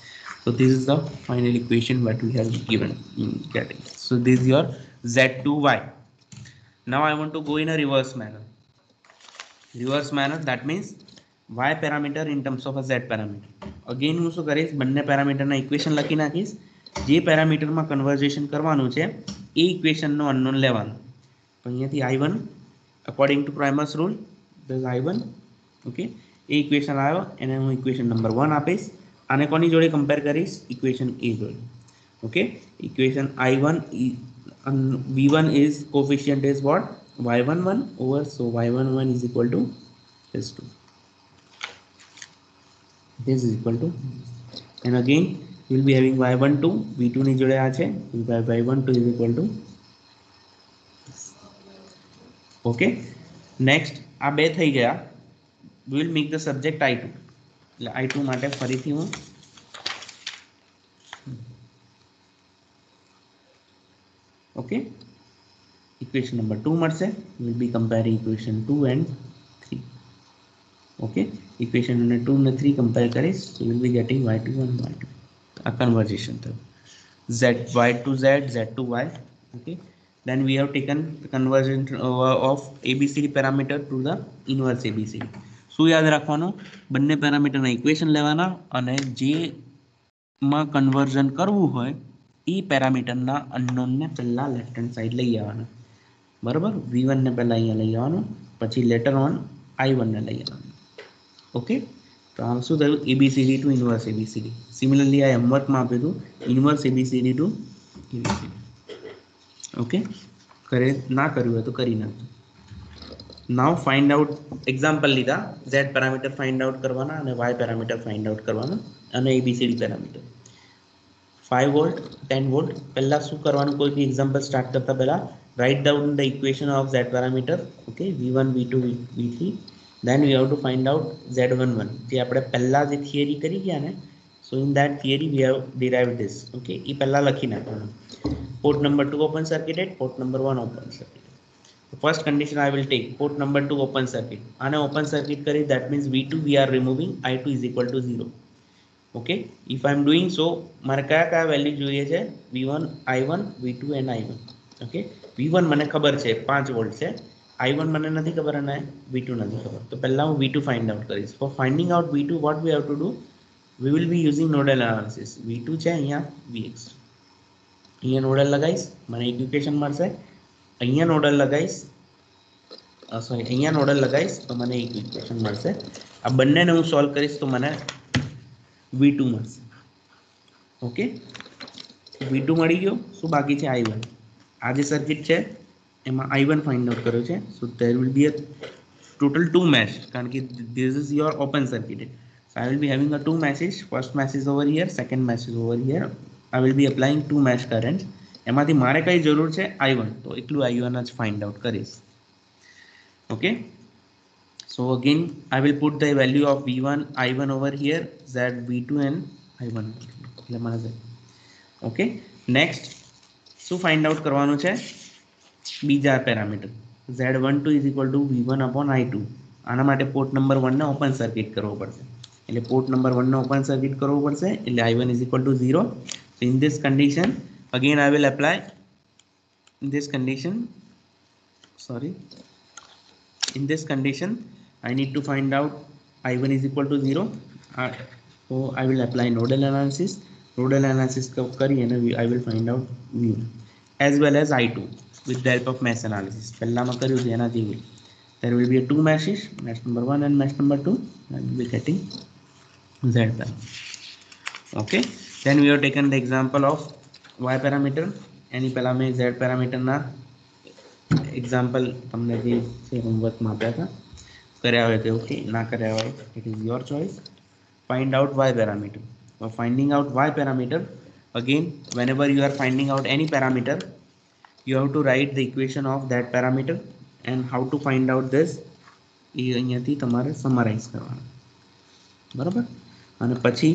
So this is the final equation what we have given in getting. So this is your z two y. Now I want to go in a reverse manner. Reverse manner, that means y parameter in terms of a z parameter. Again હું શું કરીશ, બંને પેરામીટરના equation લખી નાખીશ. જે પેરામીટરમાં conversion કરવાનું છે એ ઇક્વેશનનો unknown લેવાનો. તો અહીંયાથી i one according to Cramer's rule this i one. Okay, એ ઇક્વેશન આવ્યો એને હું ઇક્વેશન નંબર one આપીશ. આને કોની જોડે કમ્પેર કરીશ? ઇક્વેશન a જોડે. Okay, equation i one v one is coefficient is what? y one one over, so y one one is equal to this two. This is equal to, and again we will be having y one two, v two ની જોડે આ છે, y one two is equal to this. Okay, next આ બે થઈ ગયા. We will make the subject i two. એટલે i two માટે ફરીથી હું okay equation number two મળશે. we will be comparing equation two and three. okay, equation number two and three compare કરીશ, so we will be getting y two and y two. a conversion through z y to z, z to y. okay, then we have taken the conversion of abcd parameter to the inverse abcd. શું યાદ રાખવાનું? બંને પેરામીટરના equation લેવાના અને જે માં conversion કરવું હોય એ પેરામીટરના અનનોનને પહેલા લેફ્ટ હેન્ડ સાઈડ લઈ આવવાના. બરાબર, વી વન ને પહેલા અહીંયા લઈ આવવાનું, પછી લેટર ઓન આઈ વન ને લઈ આવવાનું. ઓકે, તો આમ શું થયું? ABCD to inverse ABCD. Similarly આ હોમવર્કમાં આપ્યું હતું inverse ABCD to ABCD. Okay, કરે ના કર્યું હોય તો કરી નાખજો. નાઉ ફાઇન્ડ આઉટ એક્ઝામ્પલ લીધા, ઝેડ પેરામીટર ફાઇન્ડ આઉટ કરવાના અને વાય પેરામીટર ફાઇન્ડ આઉટ કરવાના અને ABCD parameter. five volt, ten volt. પહેલા શું કરવાનું? કોઈ બી એક્ઝામ્પલ સ્ટાર્ટ કરતા પહેલા write down the equation of z parameter. okay, v one v two v three. then we have to find out z one one, જે આપણે પહેલા જે થિયરી કરી ગયા ને, so in that theory we have derived this. okay, એ પહેલા લખી નાખવાનું. port number two open circuited, port number one open circuit. The first condition I will take port number two open circuit. આને open circuit કરી, that means v two we are removing, i two is equal to zero. okay, if I am doing so, મારે કયા કયા value જોઈએ છે? v one, i one, v two and i one. okay, v one મને ખબર છે five volt છે, i one મને નથી ખબર અને v two નથી ખબર. તો પહેલા હું v two find out કરીશ. for finding out v two what we have to do, we will be using nodal analysis. v two છે અહીંયા vx, અહીંયા નોડલ લગાવીશ, મને એક ઇક્વેશન મળશે. અહીંયા નોડલ લગાવીશ, સોરી અહીંયા નોડલ લગાવીશ તો મને એક ઇક્વેશન મળશે. આ બંનેને હું સોલ્વ કરીશ તો મને v two મળશે. ઓકે, v two મળી ગયો. શું બાકી છે? i one. આ જે સર્કિટ છે એમાં i one ફાઇન્ડ આઉટ કર્યો છે. સો there will be a total two mesh, કારણ કે this is your open circuit. so I will be having a two meshes. first mesh is over here, second mesh is over here. I will be applying two mesh currents. એમાંથી મારે કઈ જરૂર છે? i one. તો એટલું i one જ find out કરીશ. Okay, so again I will put the value of v one, i one over here, z v two and i one. એટલે મને ઓકે, નેક્સ્ટ શું ફાઇન્ડ આઉટ કરવાનું છે? બીજા parameter z one two is equal to v one upon i two. આના માટે port number one ને open circuit કરવો પડશે. એટલે પોર્ટ નંબર one ને ઓપન સર્કિટ કરવો પડશે, એટલે i one is equal to zero. so in this condition again I will apply in this condition sorry in this condition I need to find out i one is equal to zero. uh, so I will apply nodal analysis. nodal analysis કરી અને I will find out v one as well as i two with the help of mesh analysis. પહેલામાં કર્યું છે એના જેવું. there will be a two meshes, mesh number one and mesh number two, and we will be getting z parameter. okay, then we have taken the example of y parameter. એની પહેલા મેં z parameter ના example તમને જે છે હોમવર્કમાં આપ્યા હતા, કર્યા હોય તો ઓકે, ના કર્યા હોય it is your choice. Find out y parameter. for finding out y parameter, again whenever you are finding out any parameter you have to write the equation of that parameter and how to find out this એ અહીંયાથી તમારે summarise કરવાનું. બરાબર, અને પછી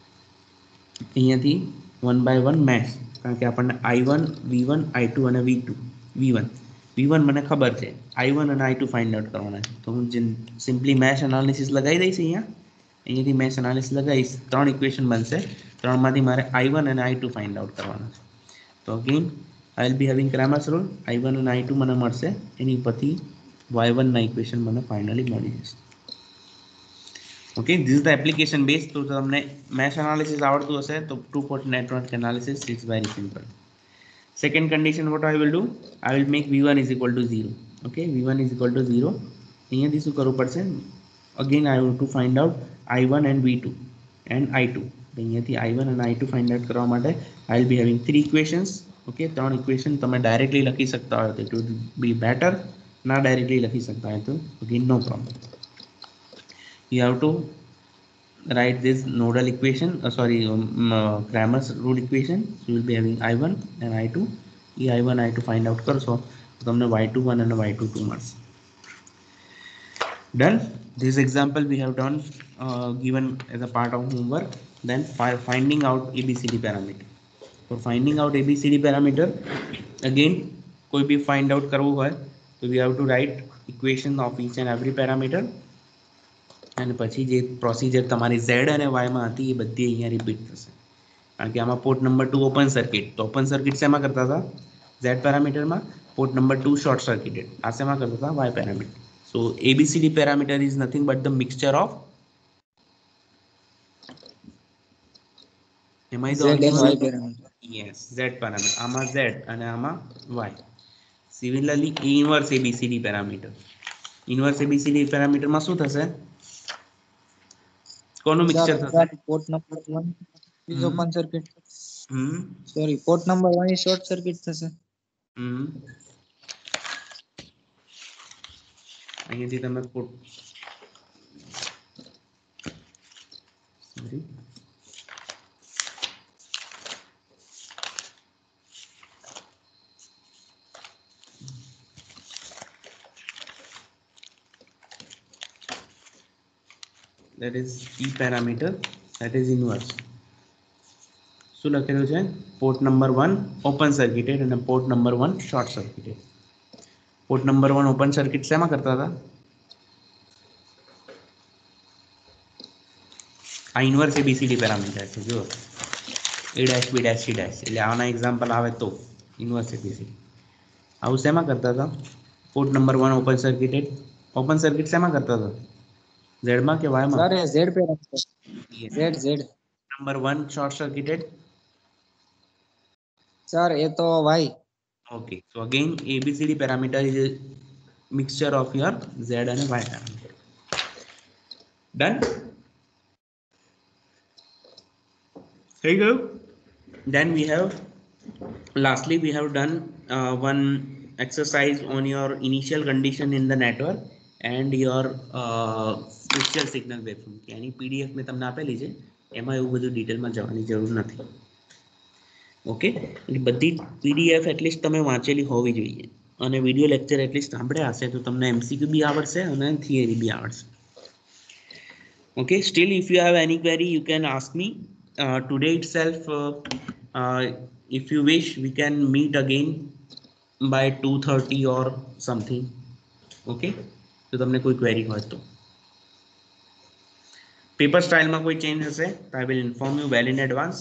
અહીંયાથી one by one mesh, કારણ કે આપણને i one, v one, i two અને v two. v one v one મને ખબર છે, i one અને i two ફાઇન્ડ આઉટ કરવાના છે. તો હું સિમ્પલી મેશ એનાલિસિસ લગાવી દઈશ અહીંયા. અહીંયાથી મેશ એનાલિસિસ લગાવીશ, ત્રણ ઇક્વેશન બનશે, ત્રણમાંથી મારે આઈ વન અને આઈ ટુ ફાઇન્ડ આઉટ કરવાના છે. તો again I will be having Cramer's rule, I one અને આઈ ટુ મને મળશે, એની પરથી વાય વનના ઇક્વેશન મને ફાઇનલી મળી જશે. Okay, this is the application base. તો તમને મેશ એનાલિસિસ આવડતું હશે તો two port network analysis is very simple. Second condition, what I will do, I will make v one is equal to zero. Okay, v one is equal to zero. અહીંયાથી શું કરવું પડશે? Again I have to find out i one and v two and i two. અહીંયાથી i one and i two find out કરવા માટે I will be having three equations. Okay, ત્રણ equation તમે directly લખી શકતા હોય તો it would be better. ના directly લખી શકતા હોય તો again no problem. You have to write this nodal equation, uh, sorry um, uh, Cramer's rule equation. So you will be having i one and i two. e i one i two find out કરશો તો તમને y two one and y two two મળશે. Done. This example we have done, uh, given as a part of homework. Then finding out A B C D parameter. For finding out A B C D parameter, again कोई भी find out करવું હોય तो we have to write equation of each and every parameter. અને પછી જે procedure તમારી Z અને Y માં હતી એ બધી અહીંયા રિપીટ થશે, કારણ કે આમાં port number two open circuit, તો ઓપન સર્કિટ શેમાં કરતા હતા? Z પેરામીટરમાં. Port number two short circuited, આ શેમાં કરતા હતા? Y parameter. So ABCD parameter is nothing but the mixture of am I the Z only and one? Y parameter. Yes, Z parameter. આમાં Z અને આમાં Y. Similarly A inverse ABCD parameter, inverse ABCD પેરામીટરમાં શું થશે? કોનું mixture થશે? Port number one is hmm open circuit. Hmm Sorry, port number one is short circuit થશે. Hmm અહીંયાથી તમે port sorry that is E parameter, that is inverse. શું લખેલું છે? Port number one open circuited અને port number one short circuited. Port number one open circuit શેમાં કરતા હતા? આ ઇન્વર્સ એબીસીડી પેરામીટર છે, જુઓ A dash B dash C dash, એટલે આના એક્ઝામ્પલ આવે તો ઇન્વર્સ એબીસીડી. આવું શેમાં કરતા હતા? Port number one open circuited. Open circuit શેમાં કરતા હતા? ઝેડમાં કે વાયમાં? સર એ Z parameter. Z Z. Number one short circuited. Sir એ તો Y. Okay, so again A B C D parameter is a mixture of your Z and Y parameter. Done. There you go. Then we have, lastly we have done uh, one exercise on your initial condition in the network and your uh, special signal waveform. यानी P D F में તમને આપેલી છે, એમાં એવું બધું ડિટેલમાં જવાની જરૂર નથી. ઓકે, એટલે બધી પીડીએફ એટલીસ્ટ તમે વાંચેલી હોવી જોઈએ અને વિડીયો લેક્ચર એટલીસ્ટ સાંભળ્યા હશે તો તમને એમસીક્યુ બી આવડશે અને થિયરી બી આવડશે. Okay, still if you have any query you can ask me today itself. If you wish we can meet again by two thirty or something. Okay, તો તમને કોઈ ક્વેરી હોય તો. પેપર સ્ટાઇલમાં કોઈ ચેન્જ હશે તો I will inform you well in advance.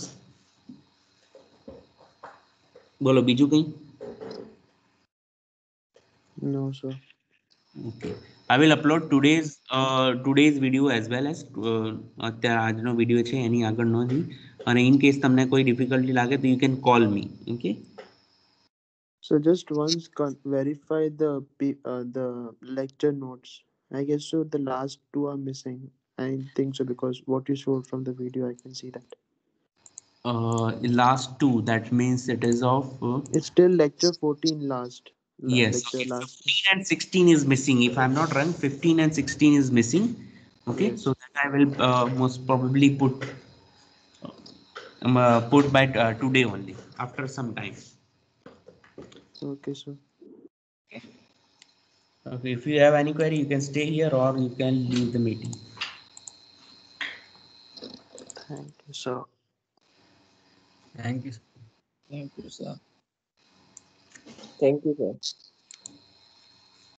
બોલો બીજું કંઈ? No, sir. Okay, I will upload today's uh, today's video as well as uh, અત્યારે આજનો વિડીયો છે એની આગળનો જ, અને ઇન કેસ તમને કોઈ ડિફિકલ્ટી લાગે તો you can call me. Okay, So just once con- verify the P- uh, the lecture notes. I guess so. The last two are missing. I think so because what you showed from the video, I can see that. uh, last two, that means it is of uh, It's still lecture fourteen last. La- yes, Like the okay. last. fifteen and sixteen is missing, if I'm not wrong. fifteen and sixteen is missing. Okay, Yes. so that I will uh, most probably put um, uh, put by uh, today only after some time. Okay, sir. Okay, if you have any query you can stay here or you can leave the meeting. Thank you, sir. Thank you. Thank you, sir. Thank you, sir.